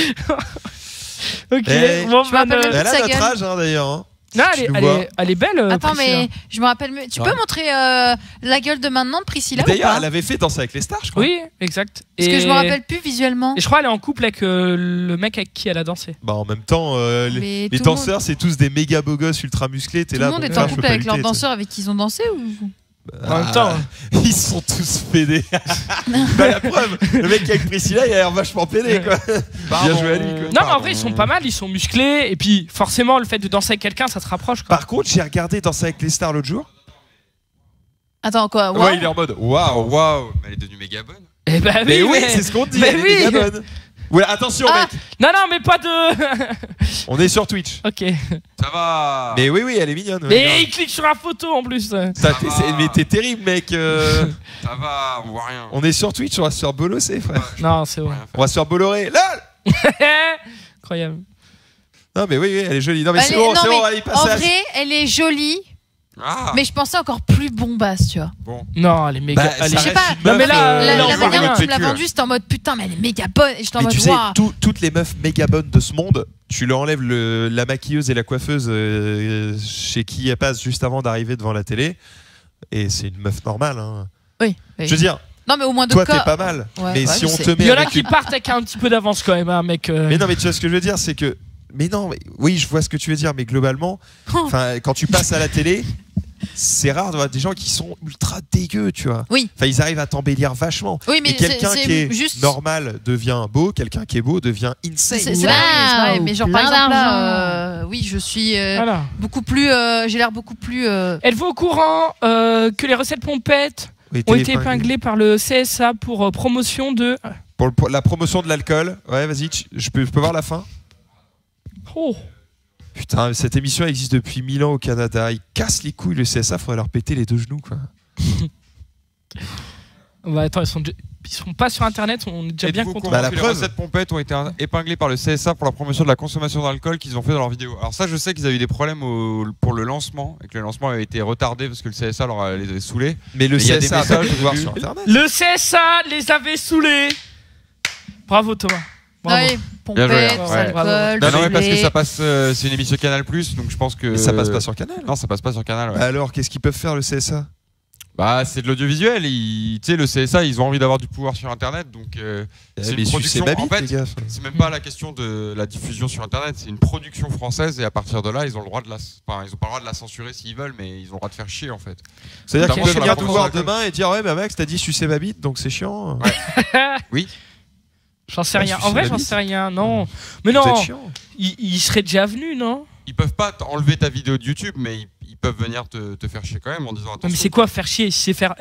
Ok. Eh, Bon, je me rappelle ben, même Elle a sa notre gueule. âge hein, d'ailleurs. Hein. non, tu nous vois. elle est belle. Attends, Priscilla. mais je me rappelle mieux. Tu Ouais. peux montrer la gueule de maintenant de Priscilla ou D'ailleurs, pas elle avait fait Danser avec les stars, je crois. Oui, exact. Parce que je me rappelle plus visuellement. Et je crois qu'elle est en couple avec le mec avec qui elle a dansé. Bah en même temps, les Mais tout le danseurs c'est tous des méga beaux gosses ultra musclés. T'es Tout là. le monde bon, est frère, en je peux couple pas avec leurs lutter, danseurs avec qui ils ont dansé ou En même temps. Ils sont tous pédés. Bah la preuve, le mec qui est avec Priscilla, il a l'air vachement pédé quoi. Bien joué à lui quoi. Non, mais en vrai, ils sont pas mal, ils sont musclés. Et puis, forcément, le fait de danser avec quelqu'un, ça te rapproche. Quoi. Par contre, j'ai regardé Danser avec les stars l'autre jour. Attends quoi wow. Ouais, il est en mode waouh, waouh. Mais elle est devenue méga bonne. Eh ben oui, Mais oui, c'est ce qu'on dit. Mais Elle est oui. méga bonne. Ouais, attention Ah. mec, Non, non, mais pas de. on est sur Twitch. Ok. Ça va. Mais oui, elle est mignonne. ouais. Mais il clique sur la photo en plus. Ça, Ça t'es- va. mais t'es terrible mec. Ça va, on voit rien. On est sur Twitch, on va se faire bolosser frère. Non, c'est vrai. On va se faire bollorer. Lol. Incroyable. Non mais oui, oui, elle est jolie. Non mais Elle c'est est- bon, non, c'est mais bon, allez, en passe à... vrai, elle est jolie, Ah. mais je pensais encore plus bombasse, tu vois. Bon. Non, elle est méga. Bah, elle ça est- Je sais reste pas. une meuf, mais là, La, là, on la voit manière rien. dont tu me l'as Vécu, vendue, c'était en mode putain, mais elle est méga bonne. Et j'étais en Mais mode tu sais, waouh. toutes les meufs méga bonnes de ce monde, tu leur enlèves la maquilleuse et la coiffeuse chez qui elle passe juste avant d'arriver devant la télé, et c'est une meuf normale. Hein. Oui. oui. Je veux dire, Non, mais au moins toi deux t'es cas. pas mal, Ouais, mais ouais, si je on sais. te Il met y en a avec qui partent avec un petit peu d'avance quand même, hein, mec. Mais non, mais tu vois ce que je veux dire, c'est que. Mais non, mais... oui, je vois ce que tu veux dire, mais globalement, enfin, quand tu passes à la télé, c'est rare de voir des gens qui sont ultra dégueux, tu vois. Oui. Enfin, ils arrivent à t'embellir vachement. Oui, mais et quelqu'un c'est qui est juste... normal devient beau, quelqu'un qui est beau devient insane. C'est pareil, mais genre par exemple là, oui, je suis beaucoup plus, j'ai l'air beaucoup plus. Êtes-vous au courant que les recettes pompettes ont été épinglées par le CSA pour promotion de... Pour la promotion de l'alcool. Ouais, vas-y, je peux voir la fin. Oh. Putain, cette émission existe depuis 1000 ans au Canada. Ils cassent les couilles, le CSA, faudrait leur péter les deux genoux, quoi. Bah attends, ils sont pas sur internet, on est déjà bien content. Bah, les recettes pompettes ont été épinglées par le CSA pour la promotion de la consommation d'alcool qu'ils ont fait dans leurs vidéos. Alors ça, je sais qu'ils avaient eu des problèmes pour le lancement, et que le lancement avait été retardé parce que le CSA les avait saoulés. Mais le CSA a pas pu voir sur internet. Le CSA les avait saoulés. Bravo Thomas. Bravo. Ouais, pompettes, alcool. Non, mais parce que ça passe, c'est une émission Canal+, donc je pense que. Mais ça passe pas sur Canal. Non, ça passe pas sur Canal. Ouais. Alors, qu'est-ce qu'ils peuvent faire le CSA? Bah, c'est de l'audiovisuel. Tu sais, le CSA, ils ont envie d'avoir du pouvoir sur Internet, donc c'est une production. En fait, c'est même pas la question de la diffusion sur Internet, c'est une production française et à partir de là, ils ont le droit de ils ont pas le droit de la censurer s'ils veulent, mais ils ont le droit de faire chier en fait. C'est-à-dire qu'ils peuvent venir te voir demain et dire ouais, mais mec, t'as dit sucer ma bite, donc c'est chiant. Ouais. Oui. J'en sais rien. En vrai, j'en sais rien. Non. Mais non. Ils seraient déjà venus, non? Ils peuvent pas enlever ta vidéo de YouTube, mais ils peuvent venir te faire chier quand même en disant attention. Mais c'est quoi faire chier? C'est faire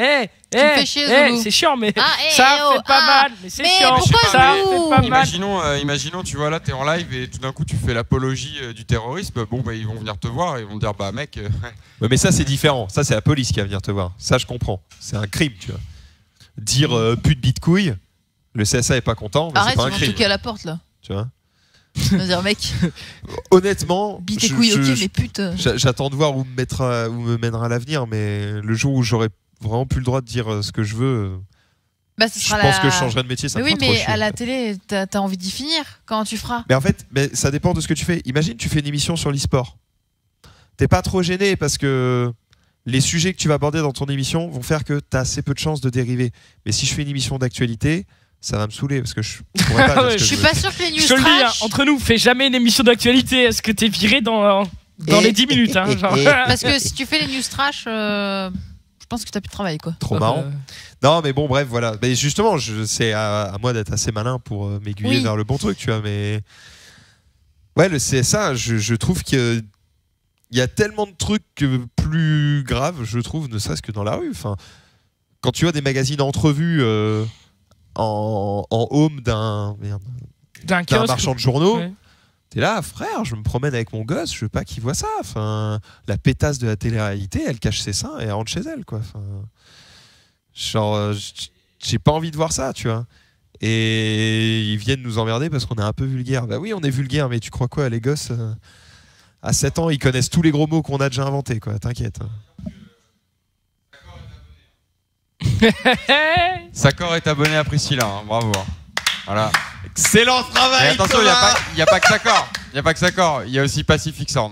c'est chiant, mais ça fait pas mal. Mais c'est chiant. Ça fait pas mal. Imaginons, tu vois là, t'es en live et tout d'un coup tu fais l'apologie du terrorisme. Bon, bah ils vont venir te voir et ils vont te dire bah mec. Ouais, mais ça c'est différent. Ça c'est la police qui va venir te voir. Ça je comprends. C'est un crime, tu vois. Dire pute bite couille. Le CSA est pas content, mais c'est pas un crime. Arrête, ils vont toquer à la porte là. Tu vois. Dire mec. Honnêtement, bite et couilles, ok, mais pute. J'attends de voir où me mènera l'avenir, mais le jour où j'aurai vraiment plus le droit de dire ce que je veux, je pense que je changerai de métier. Ça mais me oui, fera mais trop chier, à la télé, t'as envie d'y finir quand tu feras. Mais en fait, ça dépend de ce que tu fais. Imagine, tu fais une émission sur l'e-sport. T'es pas trop gêné parce que les sujets que tu vas aborder dans ton émission vont faire que t'as assez peu de chances de dériver. Mais si je fais une émission d'actualité, ça va me saouler parce que je pourrais pas dire ce que je suis pas sûr que les news je te le dis, hein, entre nous, fais jamais une émission d'actualité. Est-ce que t'es viré dans les 10 minutes genre. Parce que si tu fais les news trash, je pense que t'as plus de travail quoi. Trop marrant. Non mais bon bref voilà. Mais justement, c'est à moi d'être assez malin pour m'aiguiller vers le bon truc, tu vois. Mais ouais, le CSA, je trouve que il y a tellement de trucs plus graves, je trouve, ne serait-ce que dans la rue. Enfin, quand tu vois des magazines entrevues en home d'un marchand de journaux, t'es là, frère, je me promène avec mon gosse, je veux pas qu'il voit ça. Enfin, la pétasse de la télé-réalité, elle cache ses seins et elle rentre chez elle, quoi. Enfin, genre, j'ai pas envie de voir ça, tu vois. Et ils viennent nous emmerder parce qu'on est un peu vulgaire. Bah oui, on est vulgaire, mais tu crois quoi, les gosses à 7 ans, ils connaissent tous les gros mots qu'on a déjà inventés, quoi. T'inquiète. Sakor est abonné à Priscilla, hein. Bravo. Voilà. Excellent travail. Et attention, il n'y a pas que Sakor. Il n'y a pas que Sakor. Il y a aussi Pacific Sound.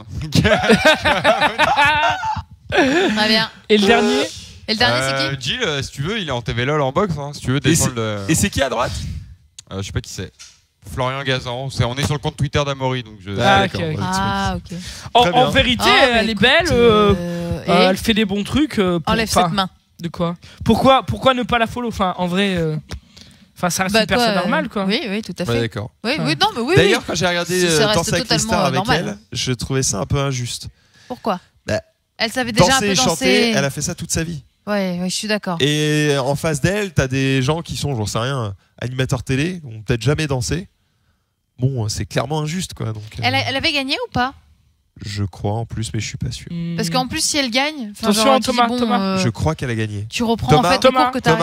Très bien. Et le dernier c'est qui? Jill, si tu veux, il est en TV LOL en box. Hein, si tu veux descendre Et c'est qui à droite? Je sais pas qui c'est. Florian Gazan. On est sur le compte Twitter d'Amaury. Donc ok. Ok. En vérité, elle est belle. Elle fait des bons trucs. Enlève cette main. De quoi? Pourquoi ne pas la follow? Enfin, en vrai, ça reste une personne normale, quoi. Oui, tout à fait. Ouais, d'accord. Oui, non, mais oui. D'ailleurs, quand j'ai regardé Danse avec les stars avec normal. elle, je trouvais ça un peu injuste. Pourquoi? Elle savait déjà un peu danser. Chanter, elle a fait ça toute sa vie. Ouais, je suis d'accord. Et en face d'elle, t'as des gens qui sont, j'en sais rien, animateurs télé, ont peut-être jamais dansé. Bon, c'est clairement injuste, quoi. Donc, elle avait gagné ou pas? Je crois en plus, mais je suis pas sûr. Parce qu'en plus, si elle gagne, attention, Thomas. Je crois qu'elle a gagné. Tu reprends en fait le cours que t'as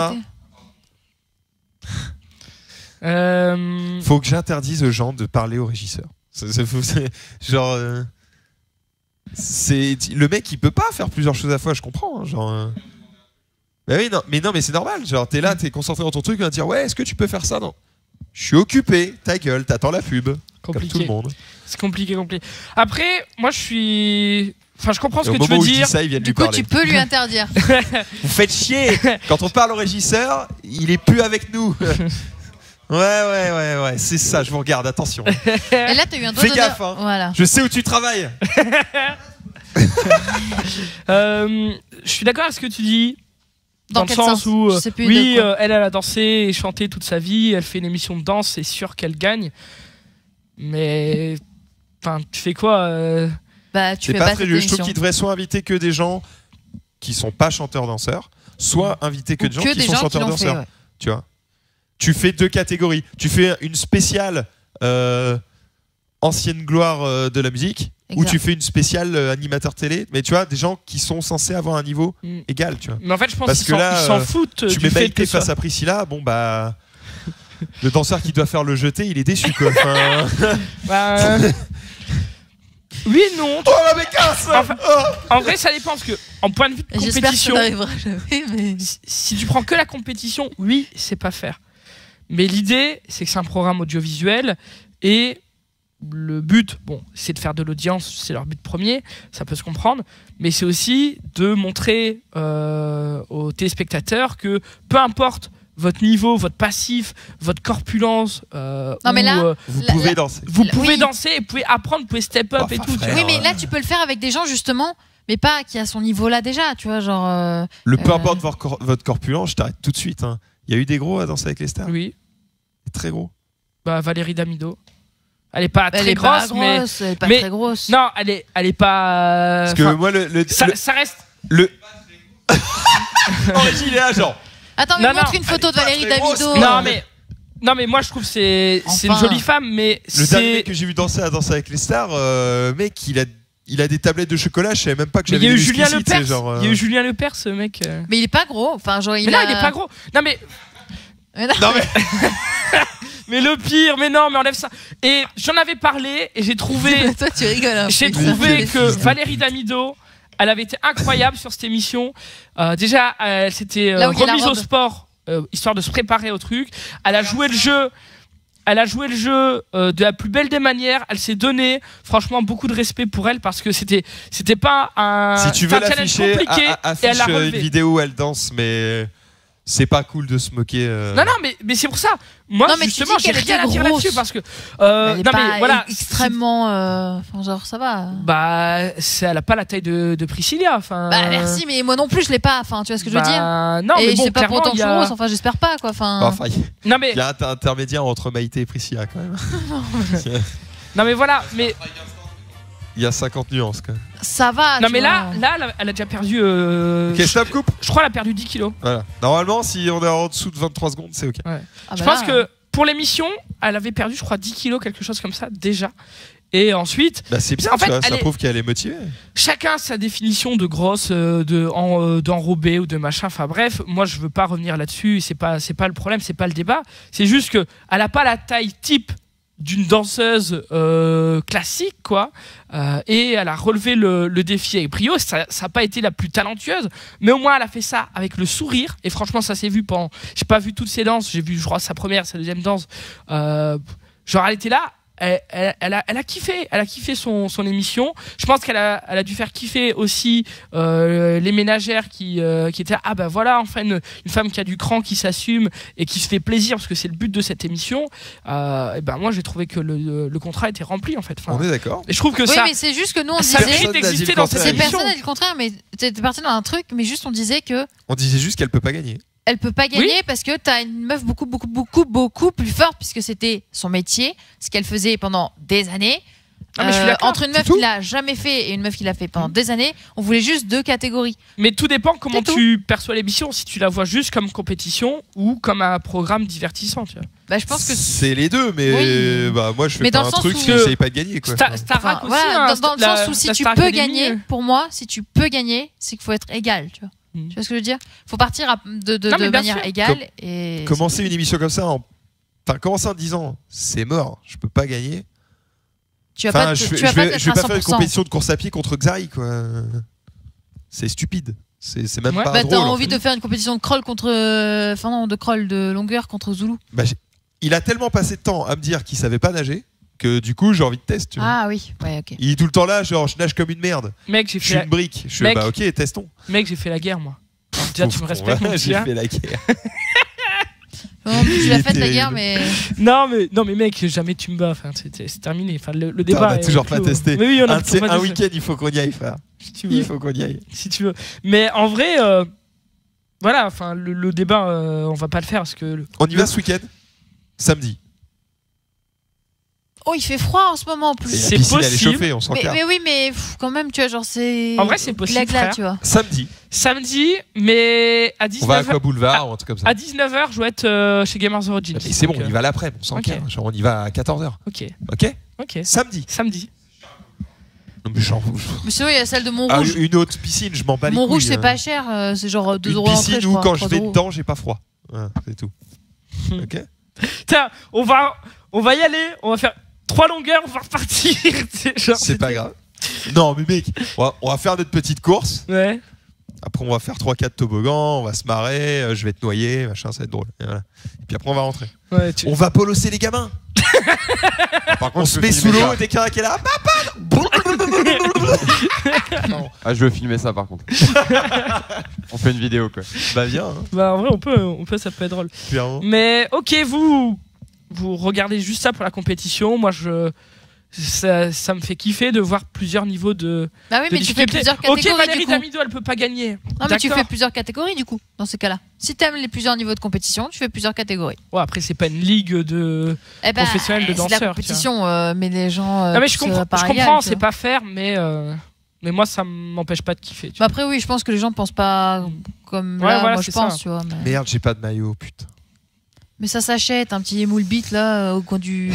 arrêté. Faut que j'interdise aux gens de parler au régisseur. Genre, le mec, il peut pas faire plusieurs choses à la fois. Je comprends. Hein, genre. Bah oui, mais c'est normal. Genre, t'es là, t'es concentré dans ton truc, on va te dire ouais, est-ce que tu peux faire ça? Non. Je suis occupé. Ta gueule, t'attends la pub. Compliqué. Comme tout le monde. C'est compliqué. Après, moi, je comprends ce que tu veux dire. Ça, du coup, tu peux lui interdire. Vous faites chier. Quand on parle au régisseur, il est plus avec nous. Ouais. C'est ça, je vous regarde, attention. Et là, t'as eu un doigt d'honneur. Fais gaffe, hein. Voilà. Je sais où tu travailles. Je suis d'accord avec ce que tu dis. Dans le sens où, oui, elle a dansé et chanté toute sa vie, elle fait une émission de danse, c'est sûr qu'elle gagne. Mais, enfin, tu fais quoi c'est pas très juste. Je trouve qu'il devrait soit inviter que des gens qui sont pas chanteurs-danseurs, soit inviter que des gens qui sont chanteurs-danseurs. Ouais. Tu vois, tu fais 2 catégories. Tu fais une spéciale ancienne gloire de la musique. Exact. Ou tu fais une spéciale animateur télé, mais tu vois, des gens qui sont censés avoir un niveau égal, tu vois. Mais en fait, je pense qu'ils s'en foutent. Tu mets Maïté face à Priscilla, bon bah. Le danseur qui doit faire le jeté, il est déçu, quoi. Enfin... Oui et non. Oh la bécasse En vrai, ça dépend, parce que, en point de vue de compétition. J'espère que ça n'arrivera jamais, mais. Si tu prends que la compétition, oui, c'est pas faire. Mais l'idée, c'est que c'est un programme audiovisuel et. Le but, bon, c'est de faire de l'audience, c'est leur but premier, ça peut se comprendre, mais c'est aussi de montrer aux téléspectateurs que peu importe votre niveau, votre passif, votre corpulence, non, mais là, vous pouvez danser. Vous pouvez danser, vous pouvez apprendre, vous pouvez step up et tout. Oui, mais là, tu peux le faire avec des gens justement, mais pas qui a son niveau là déjà, tu vois, genre. Peu importe votre corpulence, je t'arrête tout de suite. Hein. Il y a eu des gros à danser avec les stars. Oui. Très gros. Bah Valérie Damido. Elle est pas très grosse, mais elle est pas très grosse. Non, elle est pas. Parce que moi ça reste. Il est là, genre. Attends, mais montre une photo de Valérie Damido. Non mais moi je trouve c'est une jolie femme, mais le dernier mec que j'ai vu danser à Danser avec les stars, mec, il a des tablettes de chocolat, je savais même pas que j'avais. Il y a eu Julien Lepers, il y a eu Julien Lepers, ce mec. Mais il est pas gros, enfin genre il est pas gros. Non mais. Mais le pire, mais enlève ça. Et j'en avais parlé et j'ai trouvé. Toi, tu rigoles. J'ai trouvé que Valérie Damido, elle avait été incroyable sur cette émission. Déjà, elle s'était remise au sport, histoire de se préparer au truc. Elle a joué le jeu. De la plus belle des manières. Elle s'est donnée. Franchement, beaucoup de respect pour elle parce que c'était pas un. Si tu veux l'afficher, compliqué. Affiche une vidéo où elle danse, mais. C'est pas cool de se moquer. Non, mais c'est pour ça. Moi, justement, j'ai rien à dire là-dessus parce que. Mais voilà. Extrêmement. Enfin, genre, ça va. Bah, elle a pas la taille de Priscilla. Enfin. Bah, merci, mais moi non plus, je l'ai pas. Enfin, tu vois ce que je veux dire. Non, mais bon, c'est pas pour autant que je suis grosse. Enfin, j'espère pas, quoi. Enfin. Non, mais. Il y a un intermédiaire entre Maïté et Priscilla, quand même. Non, mais voilà, mais. Il y a 50 nuances quand même. Ça va. Non mais là, elle a déjà perdu. Ok, stop, coupe. Je crois qu'elle a perdu 10 kilos. Voilà. Normalement, si on est en dessous de 23 secondes, c'est ok. Ouais. Je pense que pour l'émission, elle avait perdu, je crois, 10 kilos, quelque chose comme ça déjà. Et ensuite. Bah c'est bien, en fait, ça prouve qu'elle est motivée. Chacun sa définition de grosse, d'enrobée ou de machin. Enfin bref, moi je veux pas revenir là-dessus. C'est pas le problème, c'est pas le débat. C'est juste que elle a pas la taille type d'une danseuse classique, quoi, et elle a relevé le défi avec brio. Ça n'a pas été la plus talentueuse, mais au moins elle a fait ça avec le sourire, et franchement ça s'est vu pendant. J'ai pas vu toutes ses danses, j'ai vu, je crois, sa première, sa deuxième danse. Genre elle était là. Elle a kiffé son émission. Je pense qu'elle a dû faire kiffer aussi les ménagères qui étaient ah bah voilà, enfin une femme qui a du cran, qui s'assume et qui se fait plaisir, parce que c'est le but de cette émission. Et ben moi j'ai trouvé que le contrat était rempli en fait. Enfin, on est d'accord. Et je trouve que mais c'est juste que nous on ça disait mérite d'exister dans cette émission. Personne n'a dit le contraire, mais t'es parti dans un truc, mais juste on disait juste qu'elle peut pas gagner. Elle peut pas gagner parce que t'as une meuf beaucoup plus forte, puisque c'était son métier, ce qu'elle faisait pendant des années. Entre une meuf qui l'a jamais fait et une meuf qui l'a fait pendant des années, on voulait juste 2 catégories. Mais tout dépend comment tu perçois l'émission, si tu la vois juste comme compétition ou comme un programme divertissant. Tu vois. Bah, je pense que c'est les deux, mais bah, moi je fais pas un truc si j'essaye pas de gagner. Quoi. Starac aussi, dans le sens où si tu peux gagner, pour moi, si tu peux gagner, c'est qu'il faut être égal. Tu vois. Tu vois ce que je veux dire? Faut partir de manière égale. Et commencer une émission comme ça, commencer en disant c'est mort, je peux pas gagner. Je vais pas faire une compétition de course à pied contre Xari, quoi. C'est stupide. C'est même pas drôle. T'as envie de faire une compétition de crawl de crawl de longueur contre Zulu. Bah, il a tellement passé de temps à me dire qu'il savait pas nager que du coup j'ai envie de tester. Ah oui, ouais, ok. Il est tout le temps là, genre je nage comme une merde. Mec, je suis une brique. Je suis bah ok, testons. Mec, j'ai fait la guerre, moi. Déjà, tu me respectes, mon petit j'ai fait la guerre. Tu l'as faite la guerre, mais. Non mais mec, jamais tu me bats. Enfin, c'est terminé. Enfin, le débat. On n'a toujours pas testé. Mais oui, on a un week-end, il faut qu'on y aille, frère. Il faut qu'on y aille. Si tu veux. Mais en vrai, voilà. Enfin, le débat, on va pas le faire parce que. On y va ce week-end, samedi. Oh, il fait froid en ce moment en plus. C'est possible. Elle est possible. chauffée, on s'en calme. Mais oui, mais quand même, tu vois, genre c'est. En vrai, c'est possible. Glas, tu vois. Samedi, mais à 19h. On va à quoi boulevard ou un truc comme ça. À 19h, je vais être chez Gamers Origins. Mais c'est bon, on y va l'après, on s'en calme. Genre, on y va à 14h. Ok. Samedi. Non, mais genre. Mais sinon, il y a celle de Montrouge. Une autre piscine, je m'en bats les couilles. Montrouge, c'est pas cher, c'est genre 2 euros l'entrée. Une piscine où quand je vais 3 dedans, j'ai pas froid. Ouais, c'est tout. Ok. Tiens, on va y aller, on va faire 3 longueurs, on va repartir. C'est pas grave. Non, mais mec, on va faire notre petite course. Ouais. Après, on va faire 3-4 toboggans, on va se marrer, je vais te noyer, machin, ça va être drôle. Et puis après, on va rentrer. Ouais, On va polosser les gamins. Par contre, on se met sous l'eau et dès qu'il y en a qui est là, je veux filmer ça par contre. On fait une vidéo quoi. Bah viens. Hein. Bah en vrai, on peut, ça peut être drôle. Clairement. Mais ok, vous regardez juste ça pour la compétition. Moi, ça me fait kiffer de voir plusieurs niveaux de. Bah oui, mais tu fais plusieurs catégories. Ok, Valérie Damido, elle peut pas gagner. Non, mais tu fais plusieurs catégories du coup, dans ces cas-là. Si t'aimes les plusieurs niveaux de compétition, tu fais plusieurs catégories. Ouais, après, c'est pas une ligue de professionnels de danseurs. C'est la compétition, mais les gens. Non, mais je comprends, c'est pas faire, mais moi, ça m'empêche pas de kiffer. Bah après, oui, je pense que les gens pensent pas comme là, voilà, moi je pense, tu vois. Mais... Merde, j'ai pas de maillot, putain. Mais ça s'achète, un petit moule bit là, au coin du.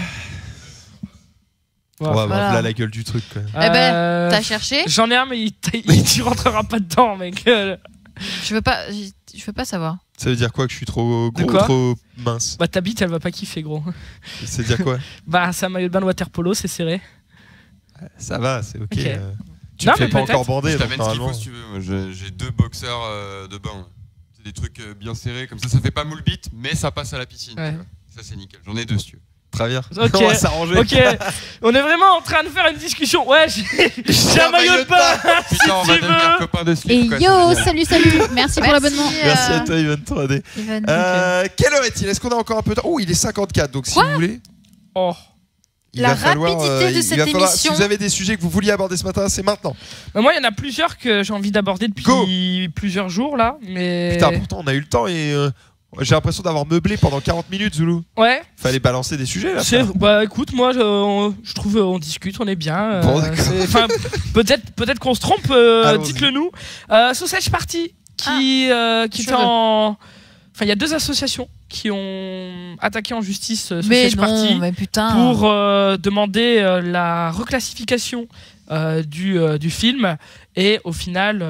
Voilà la gueule du truc. Quoi. Eh ben, t'as cherché. J'en ai un, mais tu rentreras pas dedans, mec. Je veux pas savoir. Ça veut dire quoi, que je suis trop gros, trop mince? Bah ta bite, elle va pas kiffer, gros. Ça veut dire quoi? Bah c'est un maillot de bain de water polo, c'est serré. Ça va, c'est ok. Tu me fais pas encore bander. Je t'amène ce qu'il faut si tu veux. J'ai 2 boxers de bain. C'est des trucs bien serrés, comme ça fait pas moule bite, mais ça passe à la piscine. Ouais. Ça c'est nickel. J'en ai 2 si tu veux. Très bien. Okay. On va s'arranger. Ok. On est vraiment en train de faire une discussion. Ouais, j'ai un maillot de bain. Putain, on va devenir copains de slip. Et yo, salut. Merci pour l'abonnement. Merci à toi, Yvonne 3D. Quelle heure est-il? Est-ce qu'on a encore un peu de temps? Oh, il est 54, donc si vous voulez. Oh. La rapidité de cette émission. Si vous avez des sujets que vous vouliez aborder ce matin, c'est maintenant. Moi, il y en a plusieurs que j'ai envie d'aborder depuis plusieurs jours là. Mais... Putain, pourtant, on a eu le temps et. J'ai l'impression d'avoir meublé pendant 40 minutes, Zoulou. Ouais. Fallait balancer des sujets là. Bah écoute, moi je trouve on discute, on est bien. Bon, peut-être qu'on se trompe, dites-le nous. Sausage Party qui était en. Enfin, il y a 2 associations qui ont attaqué en justice Sausage Party pour demander la reclassification du film et au final,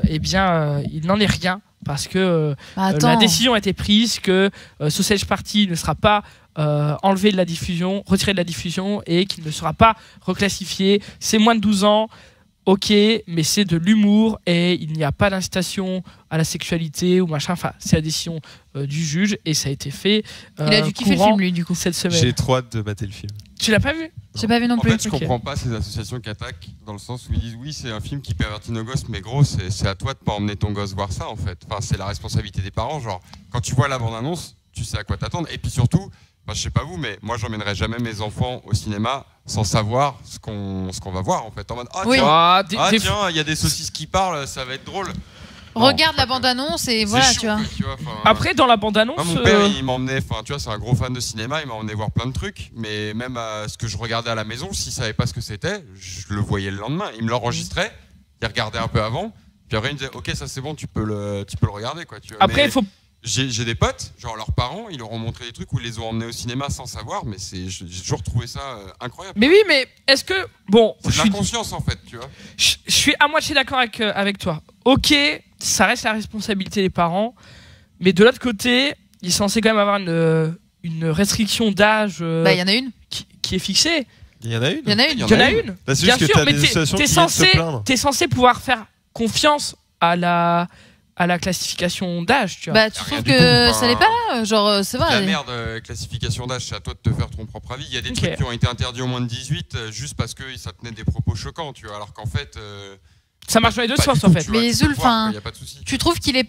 il n'en est rien. Parce que la décision a été prise que Sausage Party ne sera pas enlevé de la diffusion, retiré de la diffusion et qu'il ne sera pas reclassifié. C'est moins de 12 ans, ok, mais c'est de l'humour et il n'y a pas d'incitation à la sexualité ou machin. Enfin, c'est la décision du juge et ça a été fait. Il a dû kiffer le film, lui, du coup. Cette semaine. J'ai trop hâte de mater le film. Tu l'as pas vu? J'ai pas vu non plus. En fait, je comprends pas ces associations qui attaquent dans le sens où ils disent oui, c'est un film qui pervertit nos gosses, mais gros, c'est à toi de pas emmener ton gosse voir ça en fait. Enfin, c'est la responsabilité des parents. Genre, quand tu vois la bande-annonce, tu sais à quoi t'attendre. Et puis surtout, je sais pas vous, mais moi, j'emmènerai jamais mes enfants au cinéma sans savoir ce qu'on va voir en fait. En mode, tiens, il y a des saucisses qui parlent, ça va être drôle. Regarde la bande-annonce et voilà, chaud, tu vois. Après, dans la bande-annonce. Mon père, il m'emmenait, tu vois, c'est un gros fan de cinéma, il m'a emmené voir plein de trucs, mais même ce que je regardais à la maison, s'il savait pas ce que c'était, je le voyais le lendemain. Il me l'enregistrait, il regardait un peu avant, puis après il me disait, ok, ça c'est bon, tu peux le regarder, quoi. Tu vois. Après, il faut. J'ai des potes, genre leurs parents, ils leur ont montré des trucs où ils les ont emmenés au cinéma sans savoir, mais j'ai toujours trouvé ça incroyable. Mais oui, mais est-ce que. Bon. C'est de la conscience en fait, tu vois. Je suis à moitié d'accord avec toi. Ok, ça reste la responsabilité des parents, mais de l'autre côté, il est censé quand même avoir une restriction d'âge. Bah, il y en a une. Qui est fixée. Il y en a une. Il y en a une. Il y en a une. Bah, bien sûr, mais t'es censé pouvoir faire confiance à la classification d'âge, tu vois. Bah, tu trouves que ça n'est pas là? Genre, c'est vrai. La merde, classification d'âge, c'est à toi de te faire ton propre avis. Il y a des trucs qui ont été interdits au moins de 18 juste parce que ça tenait des propos choquants, tu vois. Alors qu'en fait. Ça marche dans les deux sens, en fait. Mais Zoul, tu trouves qu'il est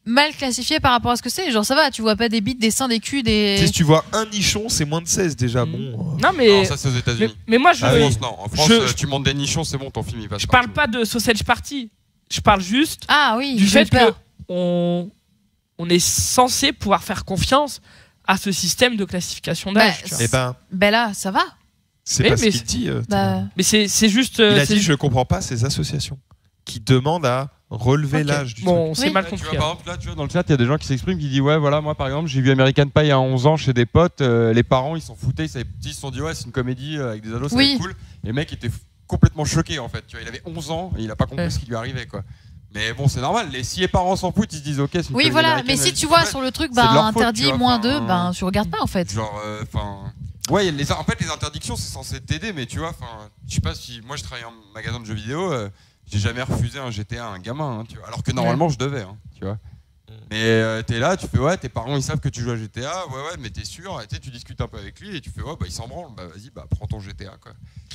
mal classifié par rapport à ce que c'est. Genre ça va, tu vois pas des bites, des seins, des culs, des. Si tu vois un nichon, c'est moins de 16 déjà. Bon. Non mais ça c'est aux États-Unis. Mais moi je. En France, tu montes des nichons, c'est bon, ton film il passe. Je parle pas de Sausage Party. Je parle juste du fait que on est censé pouvoir faire confiance à ce système de classification d'âge. Là, ça va. C'est pas ce qu'il dit. Mais c'est juste. Il a dit je comprends pas ces associations qui demandent à relever l'âge du truc. C'est mal compris. Tu vois, par exemple, là, tu vois, dans le chat, il y a des gens qui s'expriment, qui disent ouais, voilà, moi par exemple, j'ai vu American Pie à 11 ans chez des potes, les parents ils s'en foutaient, ils se sont dit ouais, c'est une comédie avec des ados, ça va être cool. Et le mec était complètement choqué en fait. Tu vois, il avait 11 ans et il a pas compris ce qui lui arrivait quoi. Mais bon, c'est normal. Si les parents s'en foutent, ils se disent ok, c'est une comédie américaine. Mais si tu vois sur le truc, interdit faute, moins 2, tu regardes pas en fait. Genre, ouais, en fait, les interdictions, c'est censé t'aider, mais tu vois, je sais pas si moi je travaille en magasin de jeux vidéo. J'ai jamais refusé un GTA à un gamin, hein, tu vois. Alors que normalement je devais, hein, tu vois. Mais t'es là, tu fais ouais, tes parents ils savent que tu joues à GTA, ouais, mais t'es sûr, tu discutes un peu avec lui et tu fais ouais, il s'en branle, vas-y, prends ton GTA quoi.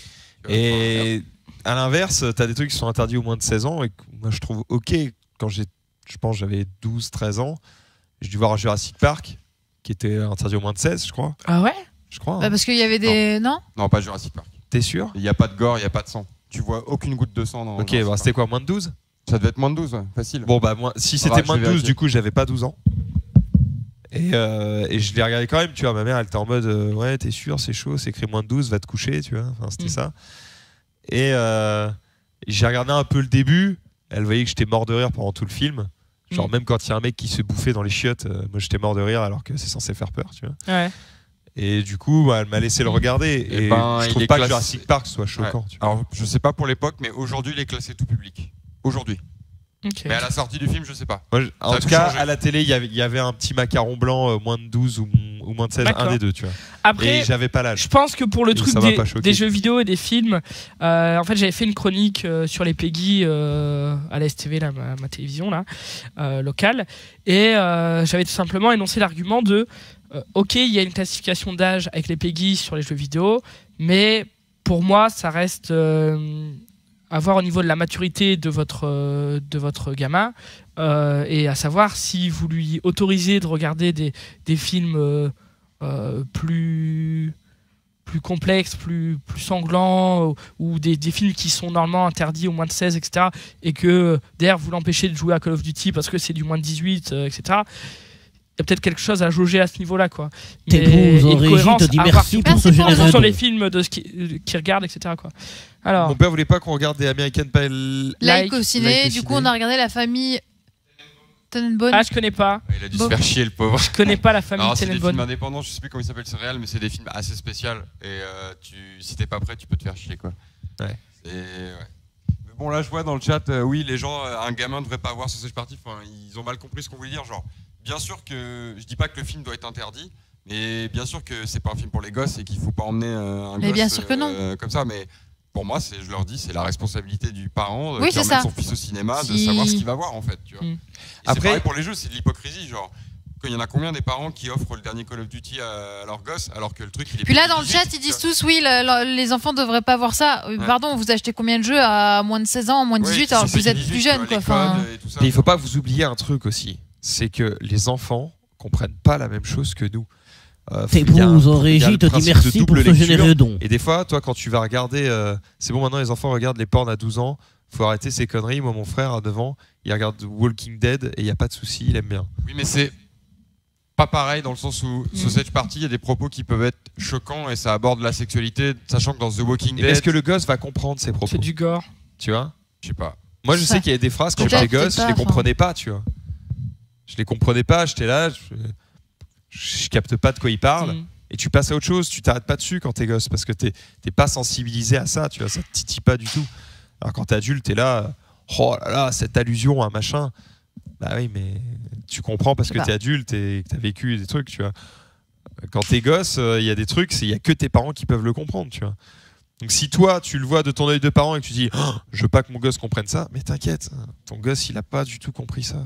Et à l'inverse, t'as des trucs qui sont interdits aux moins de 16 ans et que moi je trouve ok. Quand je pense j'avais 12-13 ans, j'ai dû voir Jurassic Park qui était interdit aux moins de 16, je crois. Ah ouais? Je crois. Parce qu'il y avait des. Non, pas Jurassic Park. T'es sûr? Il n'y a pas de gore, il n'y a pas de sang. Tu vois aucune goutte de sang dans. Ok, c'était quoi, moins de 12? Ça devait être moins de 12, ouais, facile. Bon, si c'était moins de 12, du coup, j'avais pas 12 ans. Et je l'ai regardé quand même, tu vois. Ma mère, elle était en mode ouais, t'es sûr, c'est chaud, c'est écrit moins de 12, va te coucher, tu vois. Enfin, c'était ça. Et j'ai regardé un peu le début. Elle voyait que j'étais mort de rire pendant tout le film. Genre, même quand il y a un mec qui se bouffait dans les chiottes, moi j'étais mort de rire alors que c'est censé faire peur, tu vois. Ouais. Et du coup, elle m'a laissé le regarder. Et je trouve pas que Jurassic Park soit choquant. Ouais. Alors, je sais pas pour l'époque, mais aujourd'hui, il est classé tout public. Aujourd'hui. Mais à la sortie du film, je sais pas. Moi, en tout cas, à la télé, il y avait un petit macaron blanc, moins de 12 ou moins de 16, un des deux, tu vois. Après, et j'avais pas l'âge. Je pense que pour le truc des jeux vidéo et des films, en fait, j'avais fait une chronique sur les PEGI à la STV, là, ma télévision là, locale, et j'avais tout simplement énoncé l'argument de ok, il y a une classification d'âge avec les PEGI sur les jeux vidéo, mais pour moi, ça reste à voir au niveau de la maturité de votre gamin, et à savoir si vous lui autorisez de regarder des films plus complexes, plus sanglants, ou des films qui sont normalement interdits aux moins de 16, etc. Et que derrière vous l'empêchez de jouer à Call of Duty parce que c'est du moins de 18, etc. Il y a peut-être quelque chose à jauger à ce niveau-là, quoi. T'es beau, Régis, te dis merci pour ce générique. Sur les films de qui regardent, etc., quoi. Alors, mon père voulait pas qu'on regarde des American Pie Like au ciné. Du coup, on a regardé La Famille Tenenbaum. Ah, je connais pas. Il a dû se faire chier, le pauvre. Je connais pas La Famille Tenenbaum. C'est des films indépendants, je sais plus comment ils s'appellent ce réel, mais c'est des films assez spéciaux. Et si t'es pas prêt, tu peux te faire chier, quoi. Ouais. Mais bon, là, je vois dans le chat, oui, les gens, un gamin devrait pas voir Sausage Party. Enfin, ils ont mal compris ce qu'on voulait dire. Genre, bien sûr que je dis pas que le film doit être interdit, mais bien sûr que c'est pas un film pour les gosses et qu'il faut pas emmener un gosse bien sûr que non. Comme ça. Mais pour moi, je leur dis, c'est la responsabilité du parent qui emmène son fils au cinéma de savoir ce qu'il va voir en fait. Tu vois. Après, c'est pareil pour les jeux, c'est de l'hypocrisie. Genre, il y en a combien des parents qui offrent le dernier Call of Duty à leurs gosses alors que le truc il est. Puis là, dans le chat, ils disent tous oui, les enfants devraient pas voir ça. Pardon, vous achetez combien de jeux à moins de 16 ans, moins de 18 alors que vous êtes plus jeune, quoi. Et il faut pas vous oublier un truc aussi, c'est que les enfants comprennent pas la même chose que nous. T'es beau, Régis, te dis merci pour ce généreux don. Et des fois, toi, quand tu vas regarder, c'est bon, maintenant les enfants regardent les porns à 12 ans, faut arrêter ces conneries. Moi, mon frère, à 9 ans, il regarde Walking Dead et il n'y a pas de souci, il aime bien. Oui, mais c'est pas pareil dans le sens où Sausage Party, il y a des propos qui peuvent être choquants et ça aborde la sexualité, sachant que dans The Walking Dead. Est-ce que le gosse va comprendre ces propos? C'est du gore. Tu vois? Je sais pas. Moi, je sais qu'il y a des phrases quand j'étais gosse, je les comprenais pas, tu vois. Je les comprenais pas, j'étais là, je capte pas de quoi il parle. Et tu passes à autre chose, tu t'arrêtes pas dessus quand t'es gosse parce que t'es pas sensibilisé à ça, tu vois, ça te titille pas du tout. Alors quand t'es adulte, t'es là, oh là là, cette allusion à machin. Bah oui, mais tu comprends parce que t'es adulte et que t'as vécu des trucs, tu vois. Quand t'es gosse, il y a des trucs, il y a que tes parents qui peuvent le comprendre, tu vois. Donc si toi, tu le vois de ton œil de parent et que tu dis, oh, je veux pas que mon gosse comprenne ça, mais t'inquiète, ton gosse, il a pas du tout compris ça.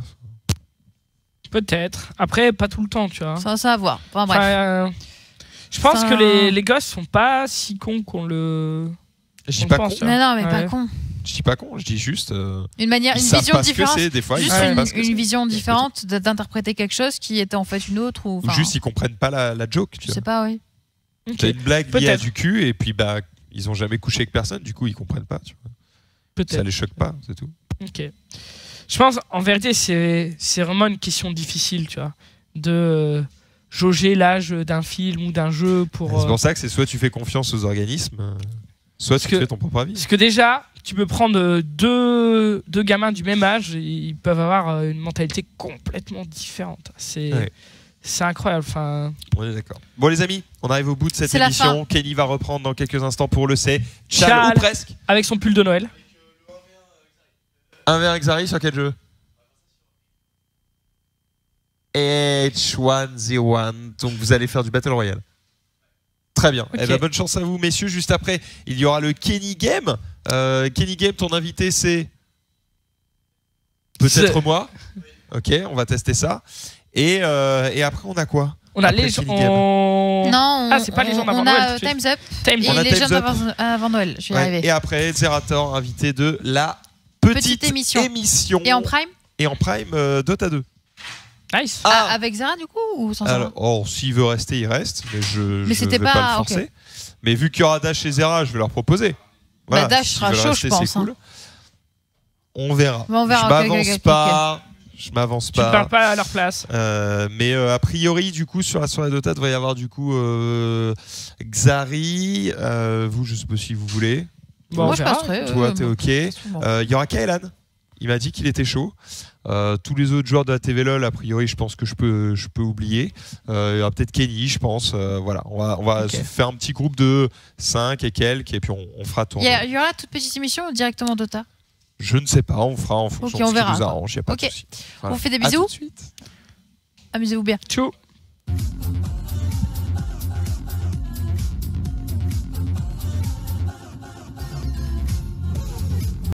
Peut-être. Après, pas tout le temps, tu vois. Ça à voir. Enfin, bref. Je pense que les gosses sont pas si cons qu'on le. Je dis pas con. Non, mais pas con. Je dis pas con, je dis juste. Une vision différente. Des fois, juste une vision différente d'interpréter quelque chose qui était en fait une autre. Ou juste ils comprennent pas la joke. Je sais pas, oui. C'est une blague liée à du cul et puis ils ont jamais couché avec personne, du coup ils comprennent pas. Tu vois. Peut-être. Ça les choque pas, c'est tout. Ok. Je pense, en vérité, c'est vraiment une question difficile, tu vois, de jauger l'âge d'un film ou d'un jeu pour. C'est pour ça que c'est soit tu fais confiance aux organismes, soit tu fais ton propre avis. Parce que déjà, tu peux prendre deux gamins du même âge, ils peuvent avoir une mentalité complètement différente. C'est incroyable. Enfin... On est d'accord. Bon les amis, on arrive au bout de cette émission. Kenny va reprendre dans quelques instants pour le Tchal ou presque. Avec son pull de Noël. 1v1 Xari sur quel jeu? H1Z1. Donc vous allez faire du Battle Royale. Très bien. Okay. Bonne chance à vous messieurs. Juste après, il y aura le Kenny Game. Kenny Game, ton invité c'est peut-être moi. Ok, on va tester ça. Et après, on a quoi? On a les gens. Non, c'est pas les gens d'avant Noël. On a Time's Up. Et les gens avant Noël. Je suis arrivé. Et après, Zerator, invité de la petite émission. Et en prime? Et en prime, Dota 2. Nice. Avec Zera, du coup, ou sans Zera? S'il veut rester, il reste. Mais je c'était vais pas le forcer. Okay. Mais vu qu'il y aura Dash et Zera, je vais leur proposer. Voilà, Dash sera chaud, je pense. Cool. On verra. On verra. Je m'avance pas. Tu ne parles pas à leur place. Mais a priori, du coup, sur la soirée Dota, il devrait y avoir du coup Xari. Vous, je sais pas si vous voulez. Bon, moi, je passerai. Toi, t'es ok. Il y aura Kaelan. Il m'a dit qu'il était chaud. Tous les autres joueurs de la TV LOL, a priori, je pense que je peux oublier. Il y aura peut-être Kenny, je pense. Voilà, on va faire un petit groupe de 5 et quelques, et puis on fera tourner. Il y aura toute petite émission ou directement Dota? Je ne sais pas, on fera en fonction de ce qui nous arrange. Y a pas de souci. On vous fait des bisous. Amusez-vous bien. Ciao.